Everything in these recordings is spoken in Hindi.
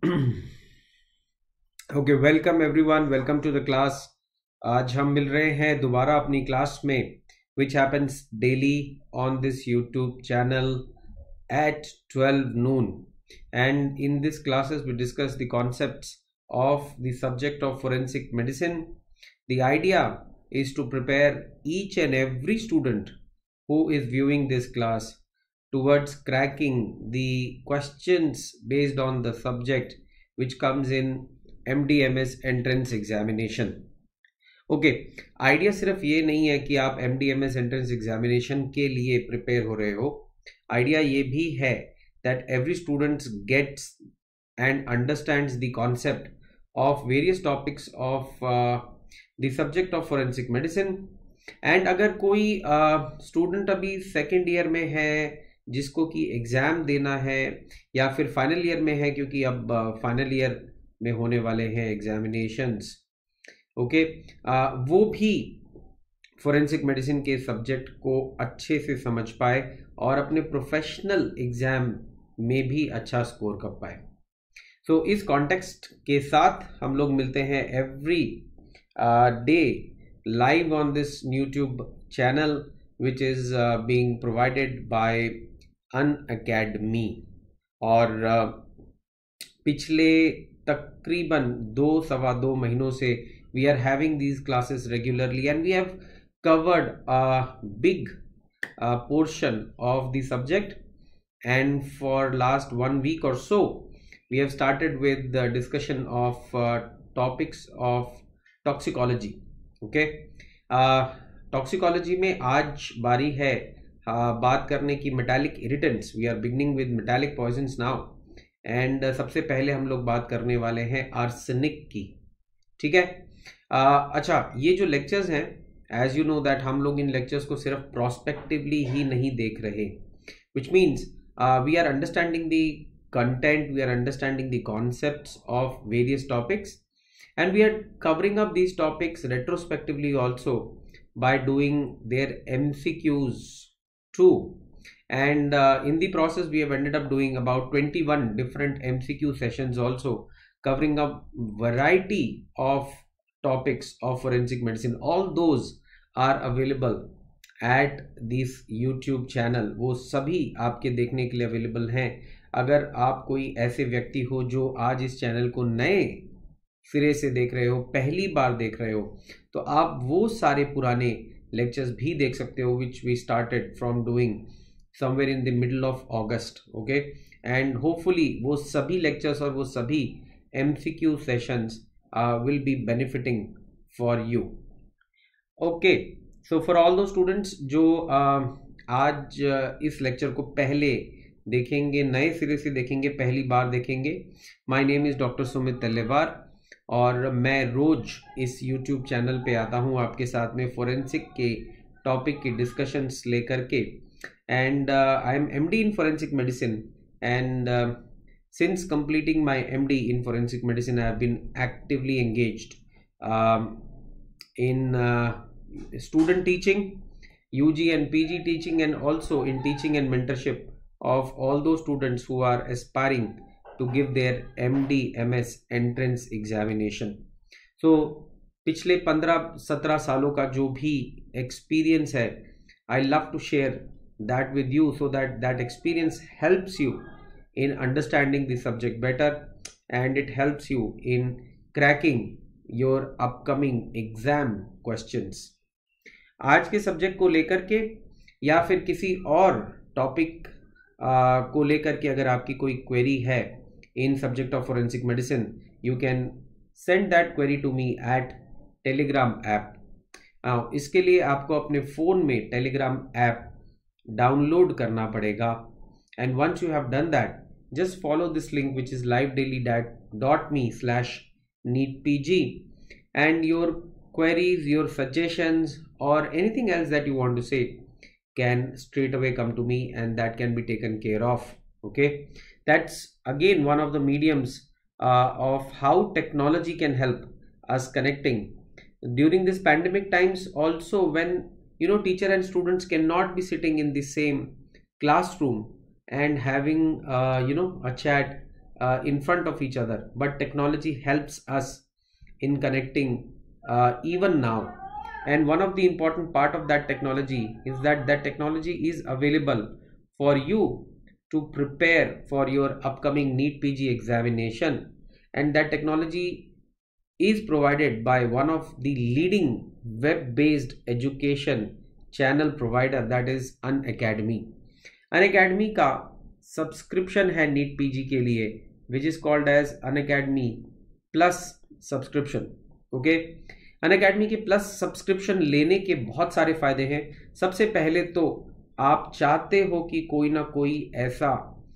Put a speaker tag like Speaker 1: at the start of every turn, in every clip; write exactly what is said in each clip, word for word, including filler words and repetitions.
Speaker 1: Okay, welcome everyone, welcome to the class. आज हम मिल रहे हैं दोबारा अपनी क्लास में, which happens daily on this YouTube channel at twelve noon. And in this classes we discuss the concepts of the subject of forensic medicine. The idea is to prepare each and every student who is viewing this class towards cracking the questions based on the subject which comes in M D M S entrance examination. Okay okay, idea सिर्फ ये नहीं है कि आप M D M S entrance examination के लिए प्रिपेयर हो रहे हो. आइडिया ये भी है that every student gets and understands the concept of various topics of uh, the subject of forensic medicine. And अगर कोई स्टूडेंट uh, अभी सेकेंड ईयर में है जिसको कि एग्ज़ाम देना है या फिर फाइनल ईयर में है, क्योंकि अब फाइनल uh, ईयर में होने वाले हैं एग्जामिनेशंस, ओके okay? वो भी फोरेंसिक मेडिसिन के सब्जेक्ट को अच्छे से समझ पाए और अपने प्रोफेशनल एग्ज़ाम में भी अच्छा स्कोर कर पाए. सो so, इस कॉन्टेक्स्ट के साथ हम लोग मिलते हैं every day live on this YouTube channel which is uh, being provided by Unacademy. और uh, पिछले तकरीबन दो सवा दो महीनों से we are having these classes regularly and we have covered a big uh, portion of the subject, and for last one week or so we have started with the discussion of uh, topics of toxicology. Okay, toxicology में आज बारी है uh, बात करने की metallic irritants. We are beginning with metallic poisons now, and सबसे पहले हम लोग बात करने वाले हैं आर्सेनिक की. ठीक है. uh, अच्छा, ये जो लेक्चर्स हैं, एज यू नो दैट हम लोग इन लेक्चर्स को सिर्फ प्रोस्पेक्टिवली ही नहीं देख रहे, which means we are understanding the content, we are understanding the concepts of various topics. And we are covering up these topics retrospectively also by doing their M C Qs too. And uh, in the process, we have ended up doing about twenty-one different M C Q sessions also, covering up variety of topics of forensic medicine. All those are available at this YouTube channel. वो सभी आपके देखने के लिए available हैं. अगर आप कोई ऐसे व्यक्ति हो जो आज इस चैनल को नए सिरे से देख रहे हो, पहली बार देख रहे हो, तो आप वो सारे पुराने लेक्चर्स भी देख सकते हो which we started from doing somewhere in the middle of August. Okay, and hopefully वो सभी लेक्चर्स और वो सभी MCQ sessions will be benefiting for you. Okay, so for all those students जो uh, आज uh, इस लेक्चर को पहले देखेंगे, नए सिरे से देखेंगे, पहली बार देखेंगे, my name is doctor Sumit Talewar और मैं रोज इस YouTube चैनल पे आता हूँ आपके साथ में फोरेंसिक के टॉपिक की डिस्कशंस लेकर के. And I am MD in forensic medicine, and since completing my MD in forensic medicine I have been actively engaged in student teaching, UG and PG teaching, and also in teaching and mentorship of all those students who are aspiring to give their M D M S entrance examination. So पिछले पंद्रह सत्रह सालों का जो भी एक्सपीरियंस है, I love to share that with you so that that experience helps you in understanding the subject better and it helps you in cracking your upcoming exam questions. आज के सब्जेक्ट को लेकर के या फिर किसी और टॉपिक Uh, को लेकर के अगर आपकी कोई क्वेरी है in subject of forensic medicine, you can send that query to me at Telegram app. इसके लिए आपको अपने फ़ोन में टेलीग्राम ऐप डाउनलोड करना पड़ेगा, and once you have done that, just follow this link which is live daily dot me slash NEET P G, and your queries, your suggestions और anything else that you want to say can straight away come to me and that can be taken care of. Okay, that's again one of the mediums uh, of how technology can help us connecting during this pandemic times also, when you know teacher and students cannot be sitting in the same classroom and having uh, you know a chat uh, in front of each other, but technology helps us in connecting uh, even now. And one of the important part of that technology is that that technology is available for you to prepare for your upcoming NEET P G examination, and that technology is provided by one of the leading web-based education channel provider, that is Unacademy. Unacademy का सब्सक्रिप्शन है नीट पीजी के लिए, which is called as Unacademy plus subscription. Okay, Unacademy के प्लस सब्सक्रिप्शन लेने के बहुत सारे फायदे हैं. सबसे पहले तो आप चाहते हो कि कोई ना कोई ऐसा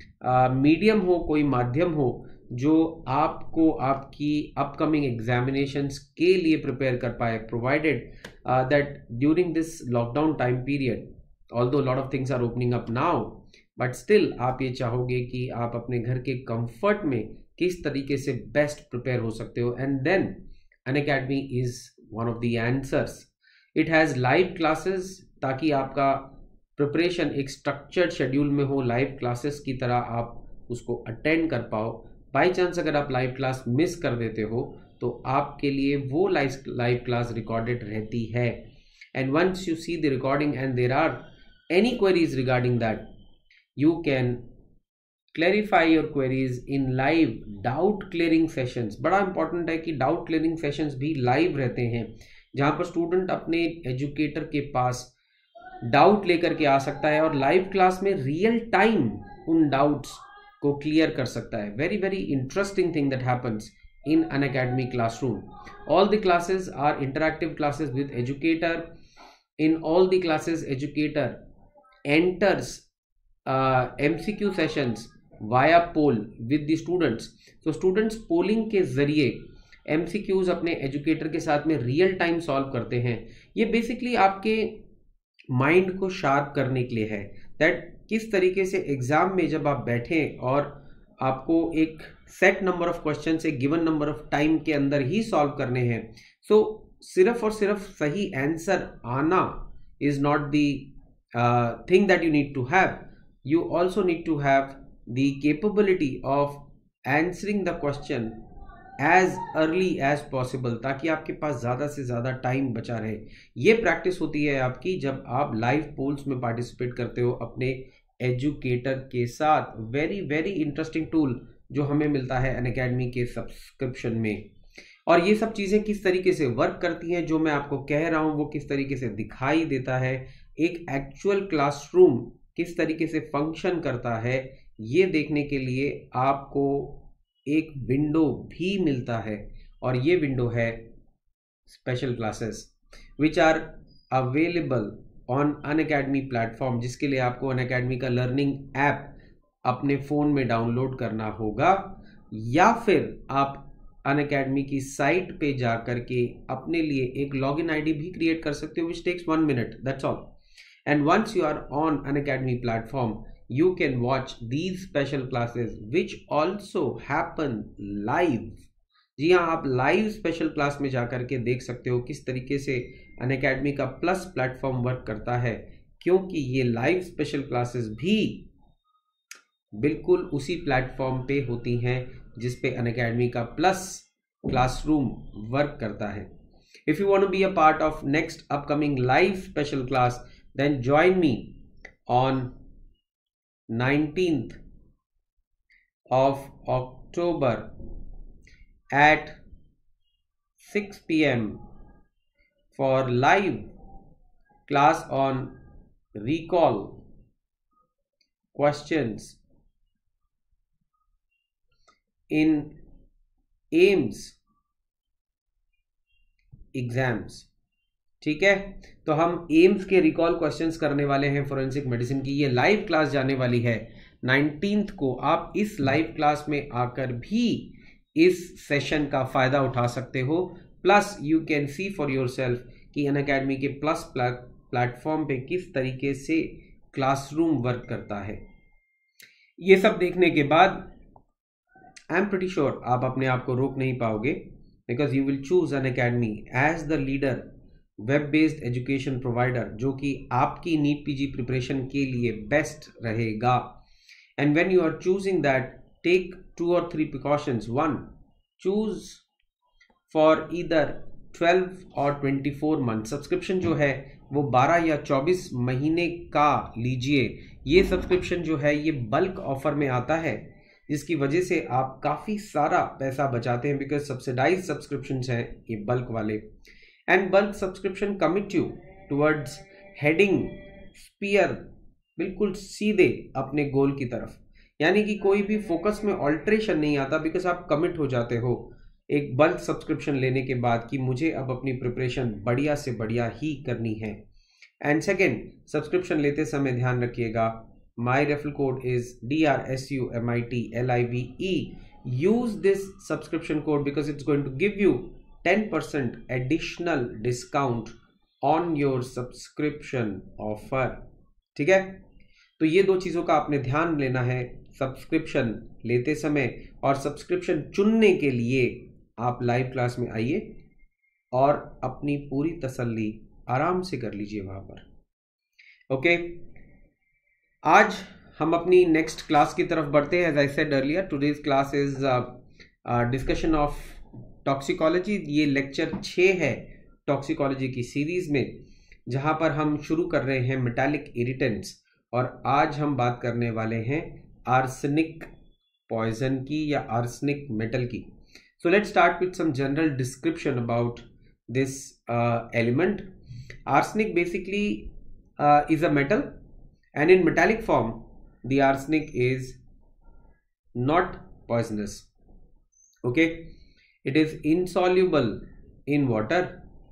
Speaker 1: मीडियम हो, कोई माध्यम हो जो आपको आपकी अपकमिंग एग्जामिनेशंस के लिए प्रिपेयर कर पाए, provided that during this lockdown time period, although lot of things are opening up now, but still आप ये चाहोगे कि आप अपने घर के कंफर्ट में किस तरीके से बेस्ट प्रिपेयर हो सकते हो. And then Unacademy is one of the answers. It has live classes, ताकि आपका प्रिपरेशन एक स्ट्रक्चर्ड शेड्यूल में हो, लाइव क्लासेस की तरह आप उसको अटेंड कर पाओ. बाई चांस अगर आप लाइव क्लास मिस कर देते हो तो आपके लिए वो लाइव लाइव क्लास रिकॉर्डेड रहती है. And once you see the recording and there are any queries regarding that, you can clarify your queries in live doubt clearing sessions. बड़ा important है कि doubt clearing sessions भी live रहते हैं, जहाँ पर student अपने educator के पास doubt लेकर के आ सकता है और live class में real time उन doubts को clear कर सकता है. very very interesting thing that happens in Unacademy classroom. All the classes are interactive classes with educator. In all the classes, educator enters Uh, M C Q sessions via poll with the students. So students polling के जरिए M C Qs अपने एजुकेटर के साथ में रियल टाइम सॉल्व करते हैं. ये बेसिकली आपके माइंड को शार्प करने के लिए है, दैट किस तरीके से एग्जाम में जब आप बैठें और आपको एक सेट नंबर ऑफ क्वेश्चन से गिवन नंबर ऑफ टाइम के अंदर ही सॉल्व करने हैं. सो so, सिर्फ और सिर्फ सही आंसर आना is not the thing that you need to have. You also need to have the capability of answering the question as early as possible, ताकि आपके पास ज़्यादा से ज़्यादा टाइम बचा रहे. ये प्रैक्टिस होती है आपकी जब आप लाइव पोल्स में पार्टिसिपेट करते हो अपने एजुकेटर के साथ. वेरी वेरी इंटरेस्टिंग टूल जो हमें मिलता है अनअकैडमी के सब्सक्रिप्शन में. और ये सब चीज़ें किस तरीके से वर्क करती हैं, जो मैं आपको कह रहा हूँ वो किस तरीके से दिखाई देता है, एक एक्चुअल क्लासरूम किस तरीके से फंक्शन करता है, ये देखने के लिए आपको एक विंडो भी मिलता है. और ये विंडो है special classes which are available on Unacademy platform, जिसके लिए आपको अनअकैडमी का लर्निंग ऐप अपने फ़ोन में डाउनलोड करना होगा, या फिर आप अनअकैडमी की साइट पे जा करके अपने लिए एक लॉगिन आईडी भी क्रिएट कर सकते हो, which takes one minute, that's all. And once you are on Unacademy platform, you can watch these special classes which also happen live. जी हाँ, आप लाइव स्पेशल क्लास में जाकर के देख सकते हो किस तरीके से Unacademy का प्लस प्लेटफॉर्म वर्क करता है, क्योंकि ये लाइव स्पेशल क्लासेस भी बिल्कुल उसी प्लेटफॉर्म पे होती हैं जिस पे Unacademy का प्लस क्लासरूम वर्क करता है. If you want to be a part of next upcoming live special class, then join me on nineteenth of October at six p m for live class on recall questions in AIIMS exams. ठीक है, तो हम एम्स के रिकॉल क्वेश्चंस करने वाले हैं फोरेंसिक मेडिसिन की. ये लाइव क्लास जाने वाली है नाइनटीन्थ को. आप इस लाइव क्लास में आकर भी इस सेशन का फायदा उठा सकते हो. Plus you can see for yourself कि अनअकैडमी के प्लस प्लेटफॉर्म पे किस तरीके से क्लासरूम वर्क करता है. ये सब देखने के बाद आई एम प्रीटी श्योर आप अपने आप को रोक नहीं पाओगे, because you will choose Unacademy as the leader web based education provider, जो कि आपकी नीट पीजी प्रिपरेशन के लिए बेस्ट रहेगा. And when you are choosing that, take two or three precautions. One, choose for either twelve और twenty-four month सब्सक्रिप्शन जो है वो बारह या चौबीस महीने का लीजिए। ये सब्सक्रिप्शन जो है ये बल्क ऑफर में आता है, जिसकी वजह से आप काफ़ी सारा पैसा बचाते हैं, बिकॉज सब्सिडाइज सब्सक्रिप्शंस हैं ये बल्क वाले। And bulk subscription commit you towards heading spear बिल्कुल सीधे अपने गोल की तरफ, यानी कि कोई भी फोकस में ऑल्ट्रेशन नहीं आता, बिकॉज आप कमिट हो जाते हो एक बल्क सब्सक्रिप्शन लेने के बाद कि मुझे अब अपनी प्रिपरेशन बढ़िया से बढ़िया ही करनी है। एंड सेकेंड, सब्सक्रिप्शन लेते समय ध्यान रखिएगा, my referral code is D R S U M I T L I V E. Use this subscription code because it's going to give you ten percent additional discount on your subscription offer. ठीक है, तो ये दो चीज़ों का आपने ध्यान लेना है सब्सक्रिप्शन लेते समय, और सब्सक्रिप्शन चुनने के लिए आप लाइव क्लास में आइए और अपनी पूरी तसल्ली आराम से कर लीजिए वहाँ पर। ओके, आज हम अपनी नेक्स्ट क्लास की तरफ बढ़ते हैं। As I said earlier, today's class is discussion of toxicology. ये लेक्चर छः है टॉक्सिकोलॉजी की सीरीज में, जहाँ पर हम शुरू कर रहे हैं मेटालिक इरिटेंट्स, और आज हम बात करने वाले हैं आर्सेनिक पॉइजन की या आर्सेनिक मेटल की। So let's start with some general description about this element. Arsenic basically is a metal, and in metallic form the arsenic is not poisonous. Okay, it is insoluble in water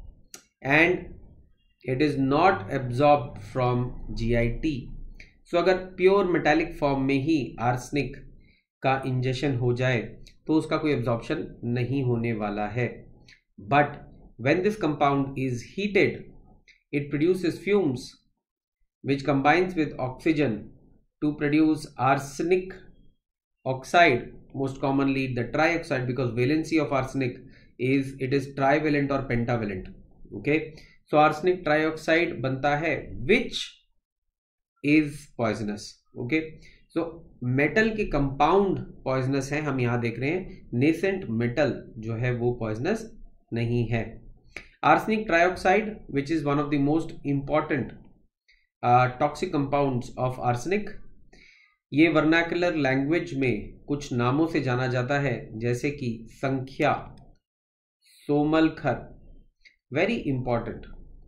Speaker 1: and it is not absorbed from G I T. So अगर प्योर मेटालिक फॉर्म में ही आर्सेनिक का इंजेक्शन हो जाए तो उसका कोई एब्जॉर्प्शन नहीं होने वाला है, but when this compound is heated it produces fumes which combines with oxygen to produce arsenic oxide, most commonly the trioxide, because valency of arsenic is it is trivalent or pentavalent. Okay, so arsenic trioxide बनता है which is poisonous. Okay, so metal के compound poisonous हैं, हम यहाँ देख रहे हैं nascent metal जो है वो poisonous नहीं है। arsenic trioxide, which is one of the most important toxic compounds of arsenic, ये वर्नाकुलर लैंग्वेज में कुछ नामों से जाना जाता है, जैसे कि संख्या, सोमलखर। वेरी इंपॉर्टेंट,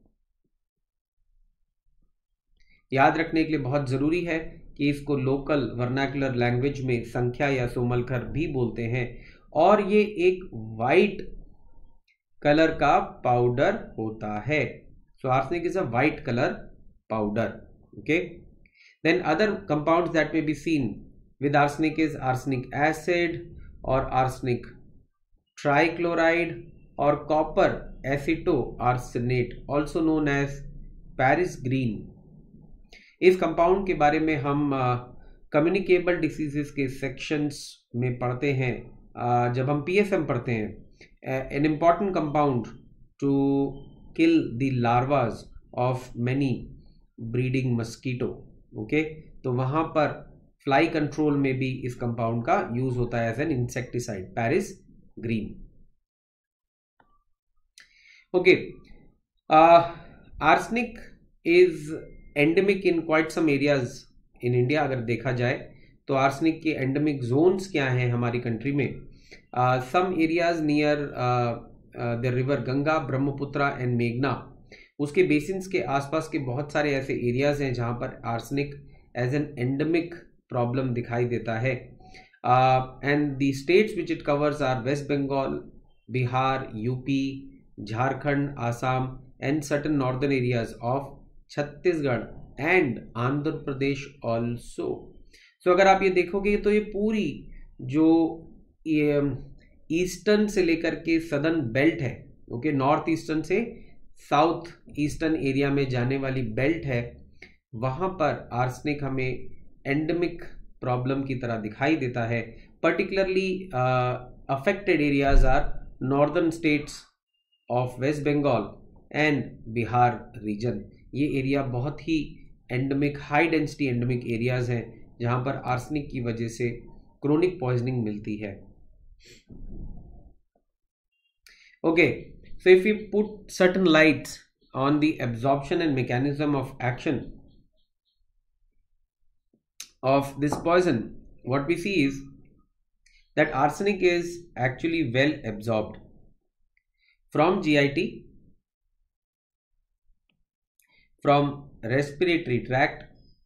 Speaker 1: याद रखने के लिए बहुत ज़रूरी है कि इसको लोकल वर्नाकुलर लैंग्वेज में संख्या या सोमलखर भी बोलते हैं, और ये एक वाइट कलर का पाउडर होता है। So arsenic is a white colour powder. Okay, then other compounds that may be seen with arsenic is arsenic acid or arsenic trichloride or copper acetoarsenate, also known as Paris green. इस कंपाउंड के बारे में हम कम्युनिकेबल डिसीजेस के सेक्शंस में पढ़ते हैं, uh, जब हम पीएसएम पढ़ते हैं, an important compound to kill the larvas of many breeding mosquito. Okay, तो वहाँ पर फ्लाई कंट्रोल में भी इस कंपाउंड का यूज होता है as an insecticide, Paris green. Okay, arsenic is endemic in quite some areas in India. अगर देखा जाए तो आर्सेनिक के एंडेमिक जोन्स क्या हैं हमारी कंट्री में? Some areas near the river Ganga, Brahmaputra and मेघना, उसके बेसिन्स के आसपास के बहुत सारे ऐसे एरियाज हैं जहाँ पर arsenic as an endemic problem दिखाई देता है। And the states which it covers are West Bengal, Bihar, UP, Jharkhand, Assam and certain northern areas of Chhattisgarh and Andhra Pradesh also. So अगर आप ये देखोगे तो ये पूरी जो ईस्टर्न से लेकर के सदर्न बेल्ट है, ओके, नॉर्थ ईस्टर्न से साउथ ईस्टर्न एरिया में जाने वाली बेल्ट है, वहाँ पर आर्सेनिक हमें एंडेमिक प्रॉब्लम की तरह दिखाई देता है। Particularly affected areas are northern states of West Bengal and Bihar region. ये एरिया बहुत ही endemic, high density endemic areas हैं, जहाँ पर आर्सेनिक की वजह से क्रोनिक पॉइजनिंग मिलती है। Okay, so if you put certain lights on the absorption and mechanism of action of this poison, what we see is that arsenic is actually well absorbed from G I T, from respiratory tract,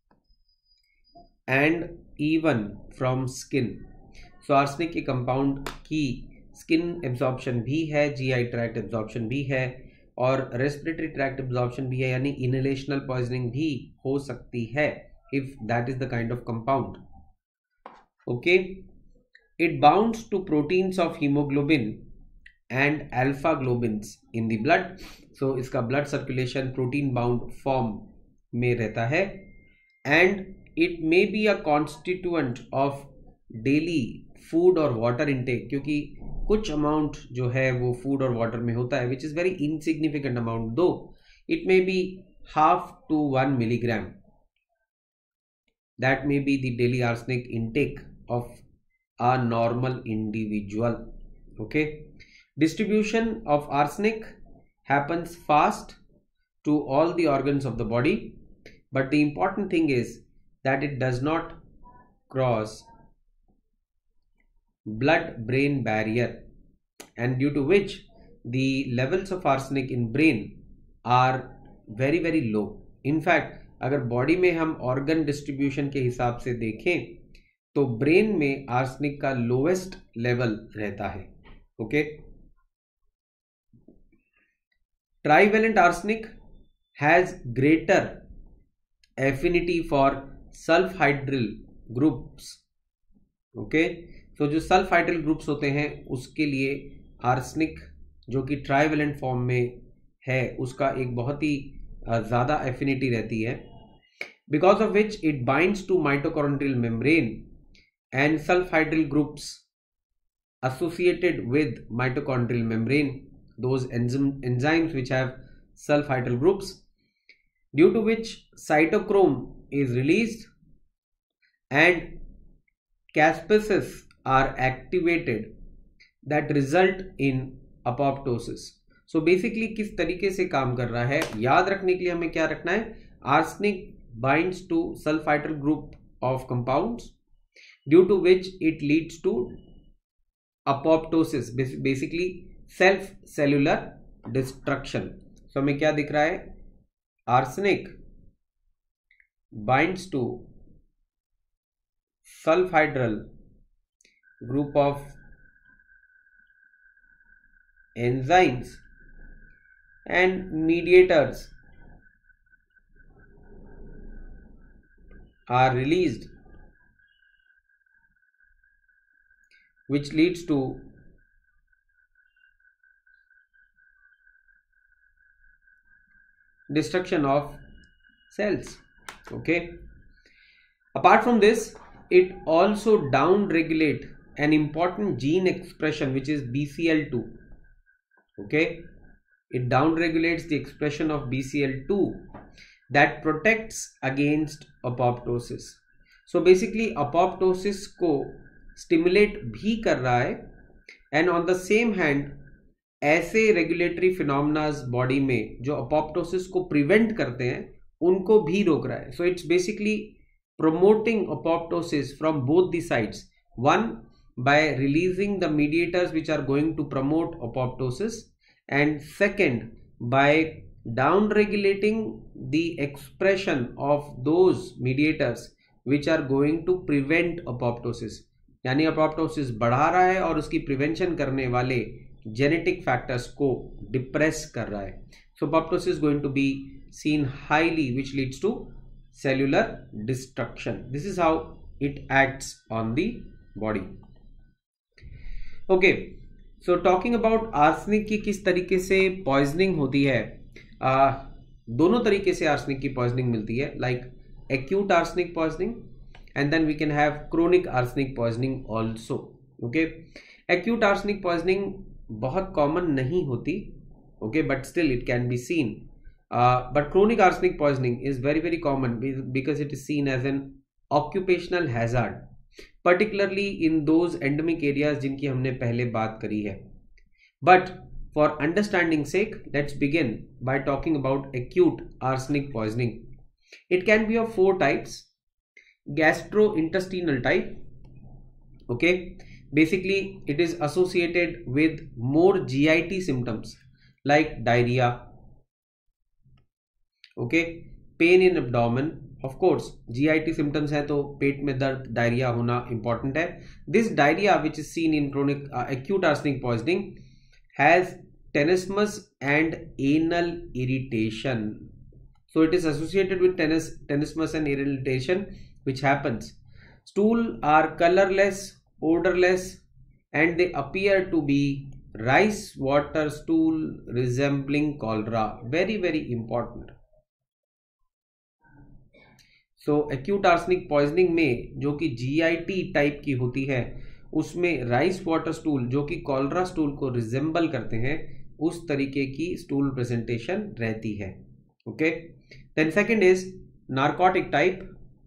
Speaker 1: and even from skin. So arsenic के compound की skin absorption भी है, G I tract absorption भी है, और रेस्पिरेटरी ट्रैक्ट एब्जॉर्प्शन भी है, यानी इनहेलेशनल पॉइजनिंग भी हो सकती है if that is the kind of compound. Okay, it bounds to proteins of haemoglobin and alpha globins in the blood. सो इसका blood circulation protein bound form में रहता है, and it may be a constituent of daily food और वाटर इनटेक, क्योंकि कुछ अमाउंट जो है वो फूड और वाटर में होता है, which is very insignificant amount, though it may be half to one milligram, that may be the daily arsenic intake of a normal individual. Okay, distribution of arsenic happens fast to all the organs of the body, but the important thing is that it does not cross blood brain barrier, and due to which the levels of arsenic in brain are very very low. In fact, अगर बॉडी में हम ऑर्गन डिस्ट्रीब्यूशन के हिसाब से देखें तो ब्रेन में आर्सेनिक का लोएस्ट लेवल रहता है। Okay, trivalent arsenic has greater affinity for sulfhydryl groups. Okay, तो जो सल्फाइड्रिल ग्रुप्स होते हैं उसके लिए आर्सेनिक जो कि ट्राइवेलेंट फॉर्म में है उसका एक बहुत ही ज़्यादा एफिनिटी रहती है, because of which it binds to mitochondrial membrane and sulfhydryl groups associated with mitochondrial membrane, those enzyme, enzymes which have sulfhydryl groups, due to which cytochrome is released and caspases are activated that result in apoptosis. So basically किस तरीके से काम कर रहा है याद रखने के लिए हमें क्या रखना है, arsenic binds to sulfhydryl group of compounds due to which it leads to apoptosis, basically self cellular destruction. So हमें क्या दिख रहा है, arsenic binds to sulfhydryl group of enzymes and mediators are released, which leads to destruction of cells. Okay, apart from this it also down regulate an important gene expression which is B C L two. Okay, it down regulates the expression of B C L two that protects against apoptosis. So basically apoptosis को स्टिमुलेट भी कर रहा है, and on the same hand ऐसे रेगुलेटरी फिनोमेनास बॉडी में जो अपोप्टोसिस को प्रिवेंट करते हैं उनको भी रोक रहा है. So it's basically promoting apoptosis from both the sides. One, by releasing the mediators which are going to promote apoptosis, and second, by down regulating the expression of those mediators which are going to prevent apoptosis. यानी apoptosis बढ़ा रहा है और उसकी प्रिवेंशन करने वाले जेनेटिक फैक्टर्स को डिप्रेस कर रहा है. So apoptosis is going to be seen highly, which leads to cellular destruction. This is how it acts on the body. Okay, so talking about arsenic की किस तरीके से पॉइजनिंग होती है. uh, दोनों तरीके से arsenic की पॉइजनिंग मिलती है, like acute arsenic poisoning and then we can have chronic arsenic poisoning also. Okay, acute arsenic poisoning बहुत कॉमन नहीं होती, okay, but still it can be seen. Uh, but chronic arsenic poisoning is very very common because it is seen as an occupational hazard. particularly in those endemic areas जिनकी हमने पहले बात करी है. But for understanding sake, let's begin by talking about acute arsenic poisoning. It can be of four types. Gastrointestinal type. Okay, basically it is associated with more G I T symptoms like diarrhea. Okay, pain in abdomen. Of course, G I T symptoms है तो पेट में दर्द, डायरिया होना important है. This diarrhea which is seen in chronic uh, acute arsenic poisoning has tenesmus and anal irritation. So it is associated with tenes tenesmus and irritation which happens. Stool are colorless, odorless, and they appear to be rice water stool resembling cholera. Very very important. So acute arsenic poisoning में जो कि जीआईटी टाइप की होती है उसमें राइस वाटर स्टूल जो कि कॉलरा स्टूल को रिजेंबल करते हैं उस तरीके की स्टूल प्रेजेंटेशन रहती है. Okay, then second is narcotic type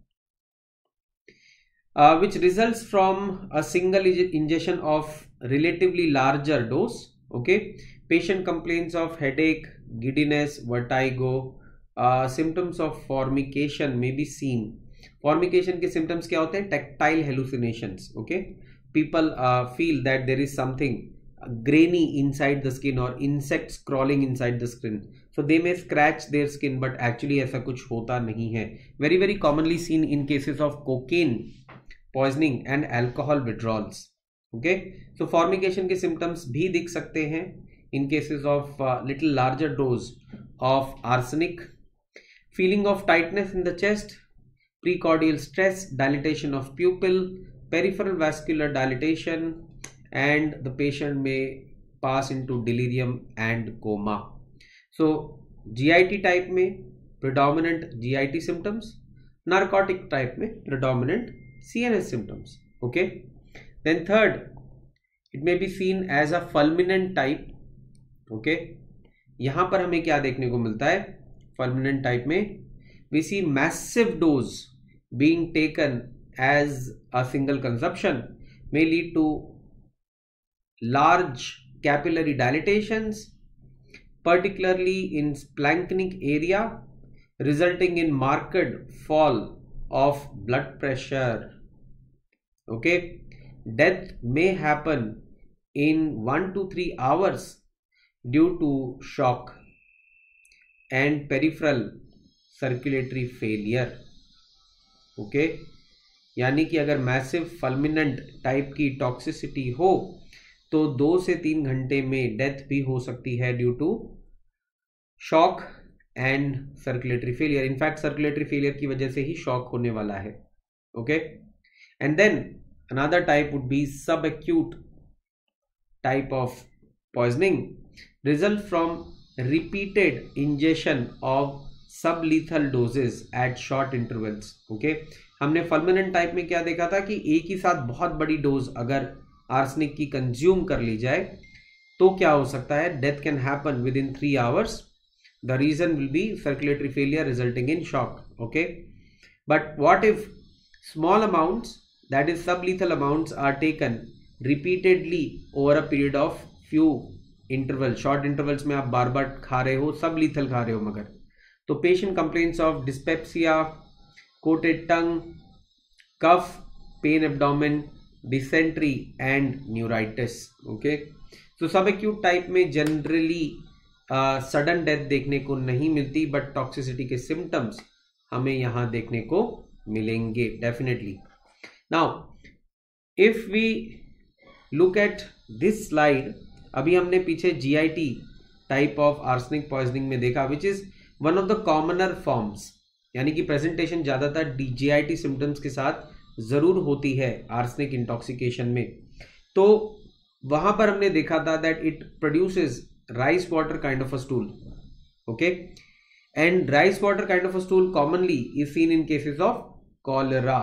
Speaker 1: which results from a single injection of relatively larger dose. Okay, patient complains of headache, giddiness, vertigo. Uh, symptoms of formication may be seen. Formication के symptoms क्या होते हैं? Tactile hallucinations. Okay, people uh, feel that there is something grainy inside the skin or insects crawling inside the skin. So they may scratch their skin, but actually ऐसा कुछ होता नहीं है. Very very commonly seen in cases of cocaine poisoning and alcohol withdrawals. Okay, so formication के symptoms भी दिख सकते हैं in cases of uh, little larger dose of arsenic. Feeling of tightness in the chest, precordial stress, dilatation of pupil, peripheral vascular dilatation, and the patient may pass into delirium and coma. So G I T type में predominant G I T symptoms, narcotic type में predominant C N S symptoms. Okay, then third, it may be seen as a fulminant type. Okay, यहाँ पर हमें क्या देखने को मिलता है? Fulminant type में we see massive dose being taken as a single consumption may lead to large capillary dilatations, particularly in splanchnic area, resulting in marked fall of blood pressure. Okay, death may happen in one to three hours due to shock and peripheral circulatory failure. ओके, यानी कि अगर मैसिव फल्मिनेंट टाइप की टॉक्सिसिटी हो तो दो से तीन घंटे में डेथ भी हो सकती है due to shock and circulatory failure. In fact circulatory failure की वजह से ही शॉक होने वाला है. Okay, and then another type would be subacute type of poisoning result from repeated ingestion of sublethal doses at short intervals. Okay, हमने fulminant टाइप में क्या देखा था कि एक ही साथ बहुत बड़ी डोज अगर आर्सेनिक की कंज्यूम कर ली जाए तो क्या हो सकता है? Death can happen within three hours. The reason will be circulatory failure resulting in shock. Okay, but what if small amounts, that is sublethal amounts, are taken repeatedly over a period of few interval, short intervals में आप बार बार खा रहे हो, सब लीथल खा रहे हो मगर, तो patient complains of dyspepsia, coated tongue, cough, pain abdomen, dysentery and neuritis. Okay, तो सब एक्यूट टाइप में जनरली सडन डेथ देखने को नहीं मिलती, बट टॉक्सिसिटी के सिम्टम्स हमें यहाँ देखने को मिलेंगे definitely. Now if we look at this slide, अभी हमने पीछे GIT type of arsenic poisoning में देखा which is one of the commoner forms, यानी कि प्रेजेंटेशन ज्यादातर जीआईटी सिम्टम्स के साथ जरूर होती है आर्सेनिक इंटॉक्सिकेशन में. तो वहां पर हमने देखा था that it produces rice water kind of a stool. Okay, and rice water kind of a stool commonly is seen in cases of cholera.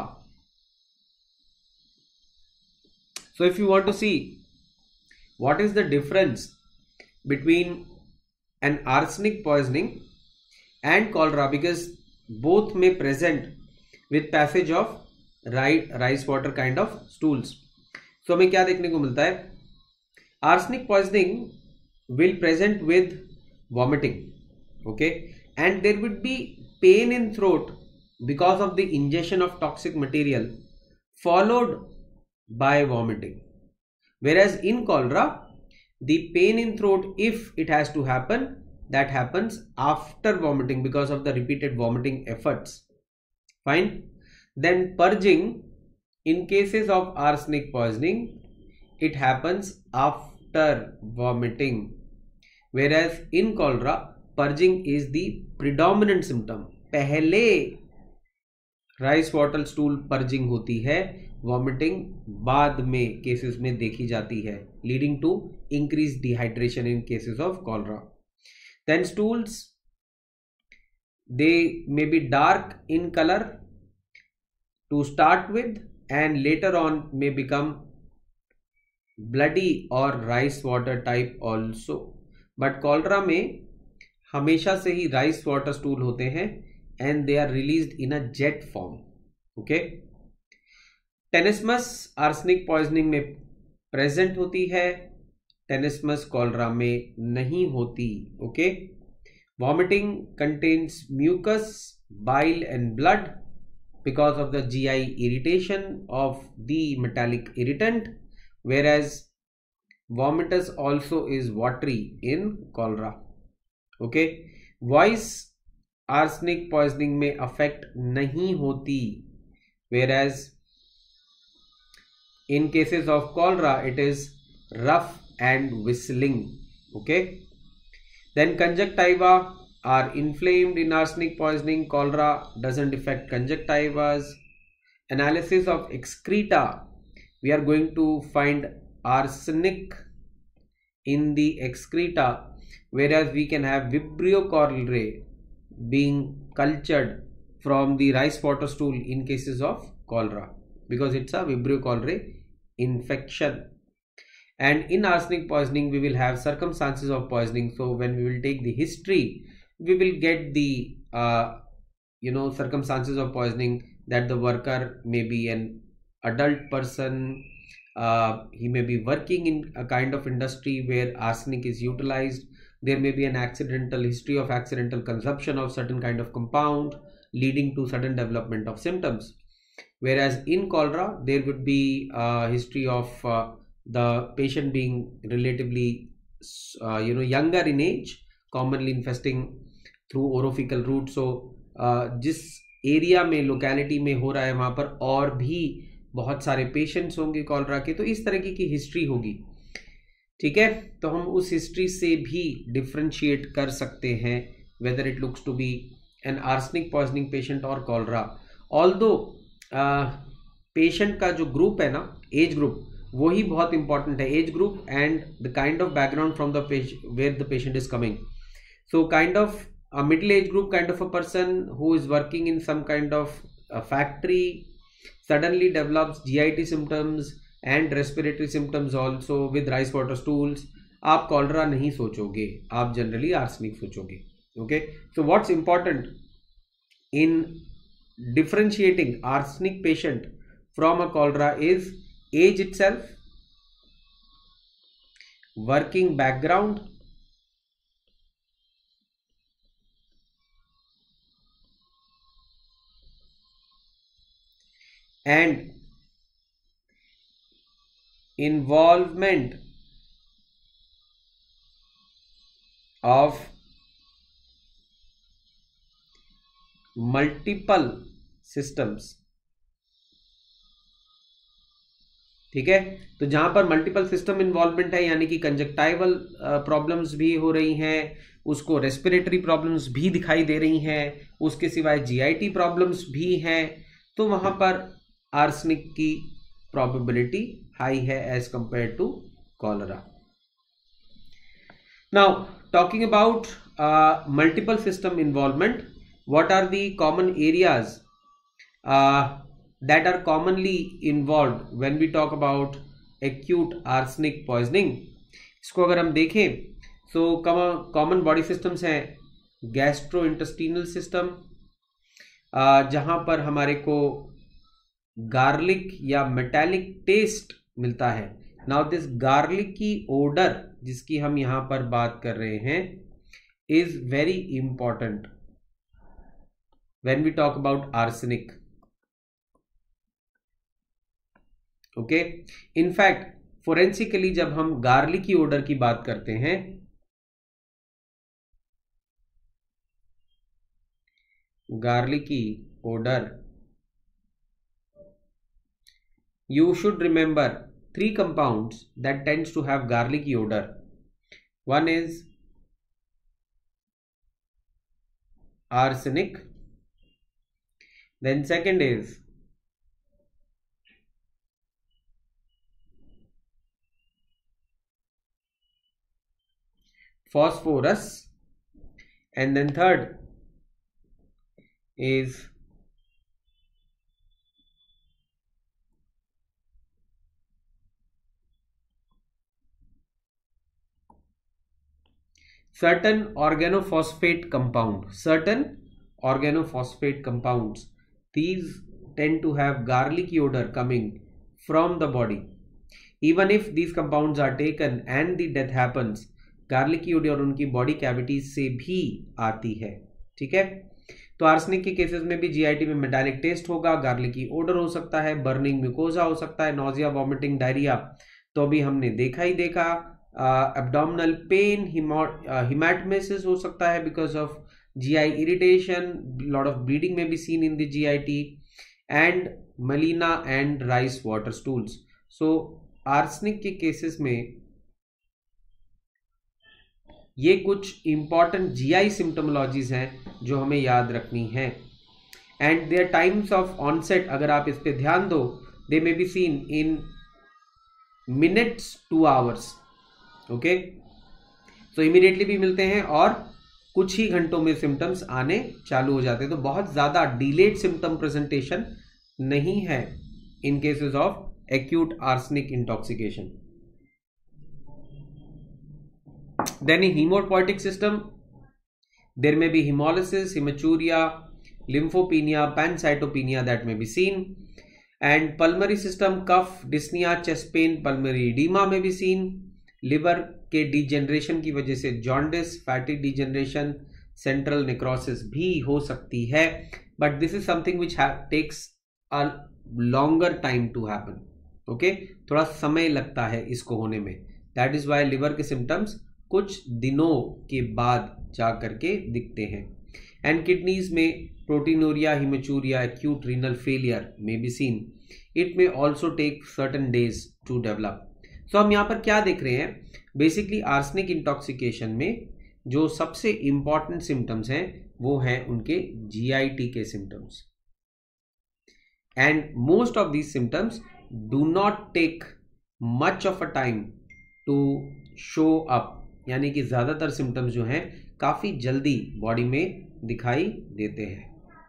Speaker 1: So if you want to see what is the difference between an arsenic poisoning and cholera, because both may present with passage of rice water kind of stools. So हमें क्या देखने को मिलता है, arsenic poisoning will present with vomiting, okay, and there would be pain in throat because of the ingestion of toxic material followed by vomiting. Whereas in cholera, the pain in throat, if it has to happen, that happens after vomiting because of the repeated vomiting efforts. Fine. Then purging, in cases of arsenic poisoning, it happens after vomiting. Whereas in cholera, purging is the predominant symptom. पहले राइस वाटर स्टूल पर्जिंग होती है, वॉमिटिंग बाद में केसेस में देखी जाती है, leading to increase dehydration in cases of cholera. Then stools, they may be dark in colour to start with and later on may become bloody और rice water type also, but cholera में हमेशा से ही राइस वाटर स्टूल होते हैं and they are released in a jet form. Okay, tenesmus arsenic poisoning में प्रेजेंट होती है, टेनिस्मस कॉलरा में नहीं होती। Okay, vomiting contains mucus, bile and blood because of the G I irritation of the metallic irritant, whereas vomitus also is watery in cholera. Okay, voice arsenic poisoning में अफेक्ट नहीं होती, whereas in cases of cholera it is rough and whistling. Okay, then conjunctiva are inflamed in arsenic poisoning. Cholera doesn't affect conjunctivas. Analysis of excreta, we are going to find arsenic in the excreta, whereas we can have Vibrio cholerae being cultured from the rice water stool in cases of cholera because it's a Vibrio cholerae infection. And in arsenic poisoning we will have circumstances of poisoning. So when we will take the history, we will get the uh, you know circumstances of poisoning, that the worker may be an adult person, uh, he may be working in a kind of industry where arsenic is utilized. There may be an accidental history of accidental consumption of certain kind of compound leading to sudden development of symptoms. Whereas in cholera, there would be a history of uh, the patient being relatively uh, you know younger in age, commonly infesting through orophycal route. So uh, जिस एरिया में लोकेलिटी में हो रहा है वहाँ पर और भी बहुत सारे पेशेंट्स होंगे कॉलरा के, तो इस तरह की हिस्ट्री होगी। ठीक है, तो हम उस हिस्ट्री से भी डिफ्रेंशिएट कर सकते हैं whether it looks to be an arsenic poisoning patient और कॉलरा। ऑल्दो पेशेंट का जो ग्रुप है ना, एज ग्रुप, वो ही बहुत इंपॉर्टेंट है, age group and the kind of background from the where the patient is coming. So kind of a middle age group kind of a person who is working in some kind of a factory suddenly develops G I T symptoms and respiratory symptoms also with rice water stools, आप कॉलरा नहीं सोचोगे, आप जनरली आर्सेनिक सोचोगे। Okay, so what's important in differentiating arsenic patient from a cholera is age itself, working background, and involvement of multiple systems। ठीक है, तो जहां पर मल्टीपल सिस्टम इन्वॉल्वमेंट है, यानी कि कंजक्टाइवल प्रॉब्लम्स भी हो रही हैं, उसको रेस्पिरेटरी प्रॉब्लम्स भी दिखाई दे रही हैं, उसके सिवाय जीआईटी प्रॉब्लम्स भी हैं, तो वहां पर आर्सेनिक की प्रोबेबिलिटी हाई है as compare to cholera. Now talking about multiple system involvement, what are the common areas that are commonly involved when we talk about acute arsenic poisoning. इसको अगर हम देखें तो कॉमन बॉडी सिस्टम्स हैं गैस्ट्रो इंटेस्टिनल सिस्टम, जहां पर हमारे को गार्लिक या मेटालिक टेस्ट मिलता है। नाउ दिस गार्लिकी ओडर जिसकी हम यहां पर बात कर रहे हैं is very important when we talk about arsenic. Okay, in fact forensically जब हम गार्लिकी ओडर की बात करते हैं, garlicky odour, you should remember three compounds that tends to have garlicky odor. One is arsenic, then second is phosphorus, and then third is certain organophosphate compound. Certain organophosphate compounds, these tend to have garlicky odor coming from the body. Even if these compounds are taken and the death happens, garlicky odor उनकी body cavities से भी आती है। ठीक है, तो आर्सेनिक के केसेस में भी जीआईटी में मेटालिक टेस्ट होगा, गार्लिकी ओडर हो सकता है, बर्निंग म्यूकोजा हो सकता है, नोजिया, वॉमिटिंग, डायरिया तो अभी हमने देखा ही देखा, एब्डोमिनल पेन, हिमैटमेसिस हो सकता है because of GI irritation, lot of bleeding में भी seen in the GIT, and melaena and rice water stools. So arsenic के केसेस में ये कुछ इंपॉर्टेंट जीआई सिम्टोमोलॉजीज हैं जो हमें याद रखनी है, and there times of onset अगर आप इस पे ध्यान दो, they may be seen in minutes to hours. Okay, so immediately भी मिलते हैं और कुछ ही घंटों में सिम्टम्स आने चालू हो जाते हैं, तो बहुत ज्यादा डिलेड सिम्टम प्रेजेंटेशन नहीं है in cases of acute arsenic intoxication. Then in hemopoietic system, there may be hemolysis, hematuria, lymphopenia, pancytopenia that may be seen, and pulmonary system, cough, dyspnea, chest pain, pulmonary edema may be seen. Liver के degeneration की वजह से jaundice, fatty degeneration, central necrosis भी हो सकती है, but this is something which takes a longer time to happen. Okay, थोड़ा समय लगता है इसको होने में, that is why liver के symptoms कुछ दिनों के बाद जा करके दिखते हैं। एंड किडनीज में proteinuria, haematuria, acute renal failure में be seen, it may also take certain days to develop. So हम यहाँ पर क्या देख रहे हैं, बेसिकली आर्सेनिक इंटॉक्सिकेशन में जो सबसे इंपॉर्टेंट सिम्टम्स हैं वो हैं उनके जीआईटी के symptoms, and most of these symptoms do not take much of a time to show up, यानी कि ज्यादातर सिम्टम्स जो हैं काफी जल्दी बॉडी में दिखाई देते हैं।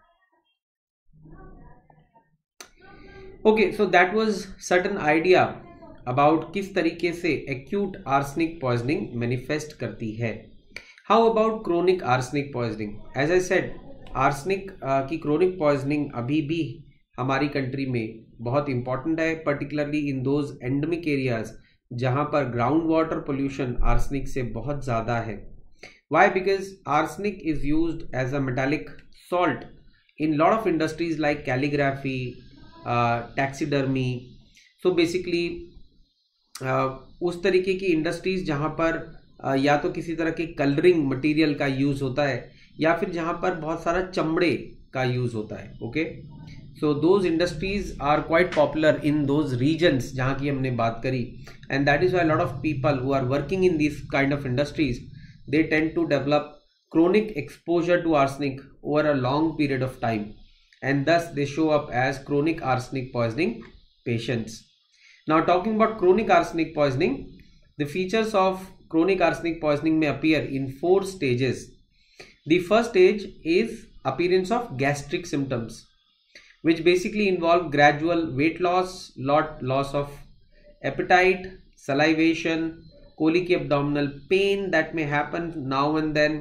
Speaker 1: Okay, so that was certain idea about किस तरीके से एक्यूट आर्सेनिक पॉइजनिंग मैनिफेस्ट करती है। How about chronic arsenic poisoning? As I said, arsenic की क्रोनिक पॉइजनिंग अभी भी हमारी कंट्री में बहुत इंपॉर्टेंट है, particularly in those endemic areas जहां पर ग्राउंड वाटर पोल्यूशन आर्सेनिक से बहुत ज्यादा है। Why? Because arsenic is used as a metallic salt in lot of industries like calligraphy, taxidermy. So basically उस तरीके की इंडस्ट्रीज जहां पर uh, या तो किसी तरह के कलरिंग मटेरियल का यूज होता है या फिर जहां पर बहुत सारा चमड़े का यूज होता है। Okay, so those industries are quite popular in those regions जहाँ की हमने बात करी, and that is why lot of people who are working in this kind of industries, they tend to develop chronic exposure to arsenic over a long period of time, and thus they show up as chronic arsenic poisoning patients. Now talking about chronic arsenic poisoning, the features of chronic arsenic poisoning may appear in four stages. The first stage is appearance of gastric symptoms, which basically involve gradual weight loss, lot loss of appetite, salivation, colic abdominal pain that may happen now and then,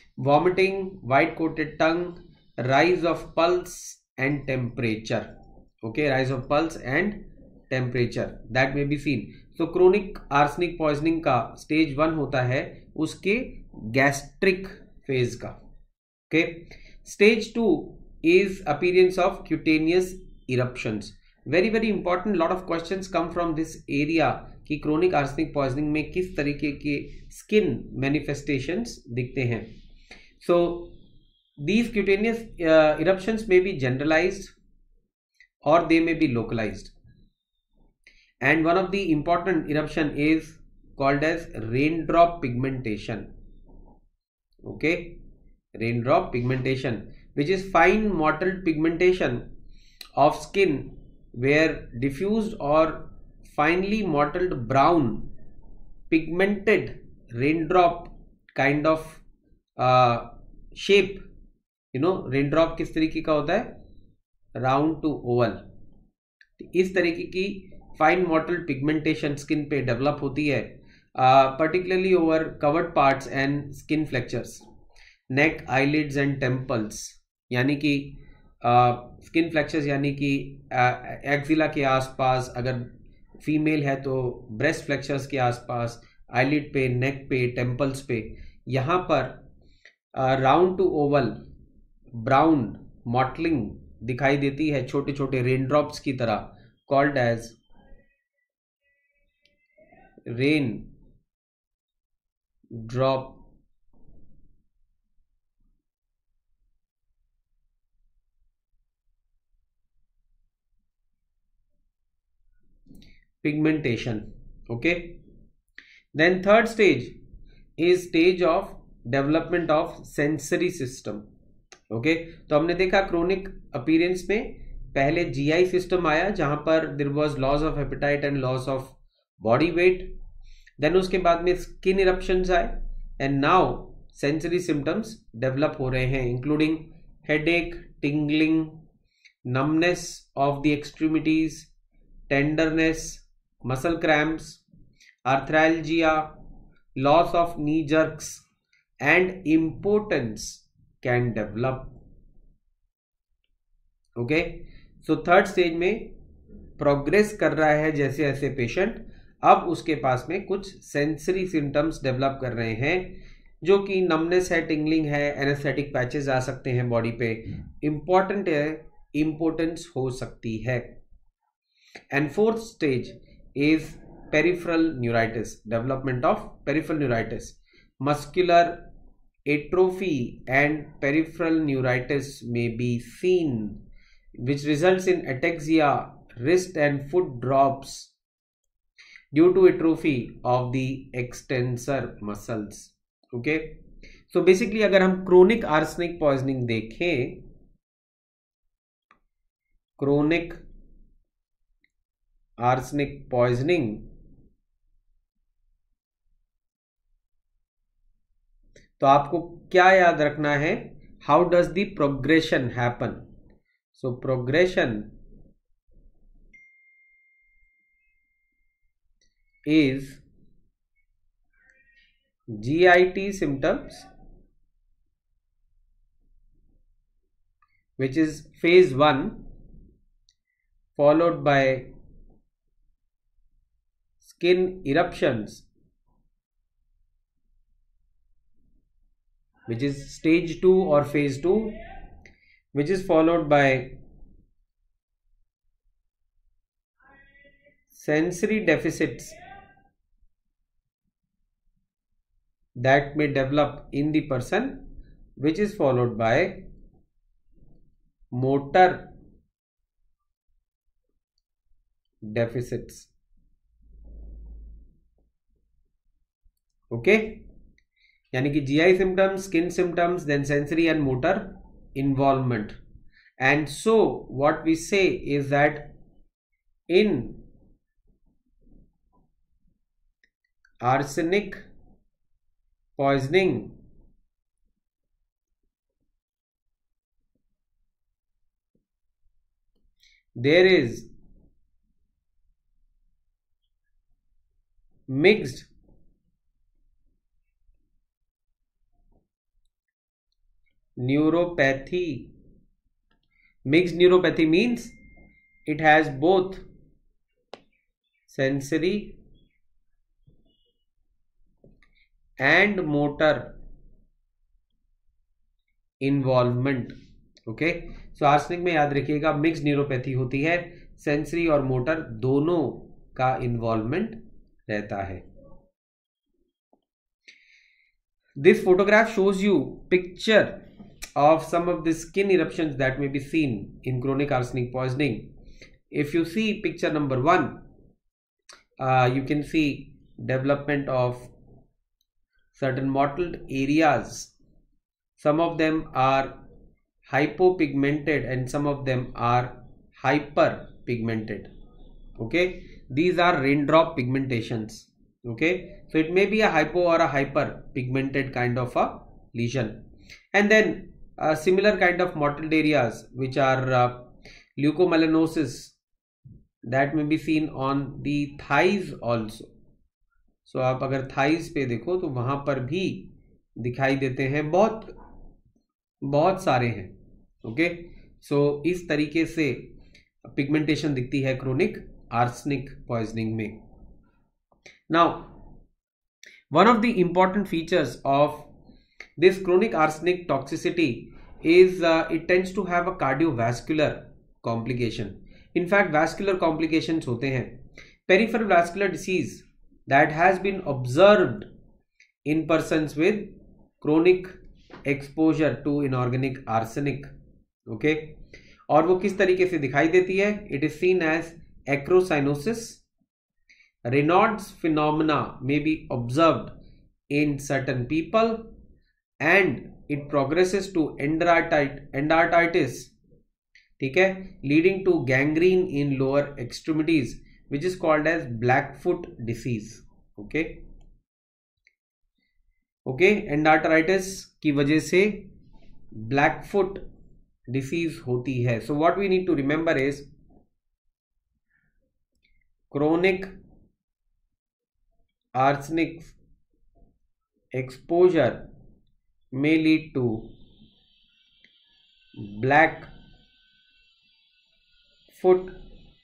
Speaker 1: vomiting, white coated tongue, rise of pulse and temperature. okay, rise of pulse and temperature that may be seen. So chronic arsenic poisoning का stage one होता है उसके gastric phase का. Okay, stage two is appearance of cutaneous eruptions. Very very important, lot of questions come from this area कि chronic arsenic poisoning में किस तरीके के skin manifestations दिखते हैं. So these cutaneous uh, eruptions may be generalized or they may be localized, and one of the important eruption is called as raindrop pigmentation. Okay, raindrop pigmentation, which is fine mottled pigmentation of skin where diffused or finely mottled brown pigmented raindrop kind of uh, shape. You know raindrop किस तरीके का होता है, राउंड टू ओवल. इस तरीके की फाइन मॉटल पिगमेंटेशन स्किन पे डेवलप होती है, particularly over covered parts and skin flexures, neck, eyelids and temples. यानी कि स्किन फ्लेक्चर्स यानी कि एक्जिला के आसपास, अगर फीमेल है तो ब्रेस्ट फ्लेक्चर्स के आसपास, आईलिड पे, नेक पे, टेम्पल्स पे, यहाँ पर round to oval brown mottling दिखाई देती है, छोटे छोटे रेन ड्रॉप्स की तरह, called as rain drop pigmentation. Okay, then third stage is stage of development of sensory system. Okay okay? तो हमने देखा क्रोनिक अपीयरेंस में पहले जीआई सिस्टम आया जहां पर there was loss of appetite and loss of body weight. Then उसके बाद में स्किन इरप्शंस आए and now sensory symptoms develop हो रहे हैं, including headache, tingling, numbness of the extremities, tenderness, muscle cramps, arthralgia, loss of knee jerks and impotence can develop. Okay, so third stage में प्रोग्रेस कर रहा है जैसे जैसे पेशेंट, अब उसके पास में कुछ सेंसरी सिम्टम्स डेवलप कर रहे हैं, जो कि नमनेस है, टिंगलिंग है, एनेस्थेटिक पैचेस आ सकते हैं बॉडी पे, इंपॉर्टेंट है, इम्पोर्टेंस हो सकती है. And fourth stage is peripheral neuritis, development of peripheral neuritis. Muscular atrophy and peripheral neuritis may be seen, which results in ataxia, wrist and foot drops due to atrophy of the extensor muscles. Okay, so basically अगर हम chronic arsenic poisoning देखें, chronic arsenic poisoning तो आपको क्या याद रखना है, how does the progression happen. So progression is GIT symptoms which is phase one, followed by skin eruptions, which is stage two or phase two, which is followed by sensory deficits that may develop in the person, which is followed by motor deficits. Okay, यानी कि GI symptoms, skin symptoms, then sensory and motor involvement. And so what we say is that in arsenic poisoning, there is mixed neuropathy. Mixed neuropathy means it has both sensory and motor involvement. Okay, so arsenic में याद रखिएगा मिक्स न्यूरोपैथी होती है, सेंसरी और मोटर दोनों का इन्वॉल्वमेंट रहता है. This photograph shows you picture of some of the skin eruptions that may be seen in chronic arsenic poisoning. If you see picture number one, uh, you can see development of certain mottled areas. Some of them are hypopigmented and some of them are hyperpigmented. Okay, these are raindrop pigmentations. Okay, so it may be a hypo or a hyper pigmented kind of a lesion. And then uh, similar kind of mottled areas which are uh, leukomelanosis that may be seen on the thighs also. So आप अगर thighs पे देखो तो वहां पर भी दिखाई देते हैं, बहुत बहुत सारे हैं. ओके, सो इस तरीके से पिगमेंटेशन दिखती है क्रोनिक आर्सेनिक पॉइजनिंग में. Now, one of the important features of this chronic arsenic toxicity is uh, it tends to have a cardiovascular complication. In fact, vascular complications होते हैं. Peripheral vascular disease that has been observed in persons with chronic exposure to inorganic arsenic. Okay, और वो किस तरीके से दिखाई देती है? It is seen as acrocyanosis. Raynaud's phenomena may be observed in certain people and it progresses to endarteritis, ठीक है, leading to gangrene in lower extremities which is called as Blackfoot disease. Okay, okay, endarteritis की वजह से Blackfoot disease होती है. So what we need to remember is chronic arsenic exposure may lead to black foot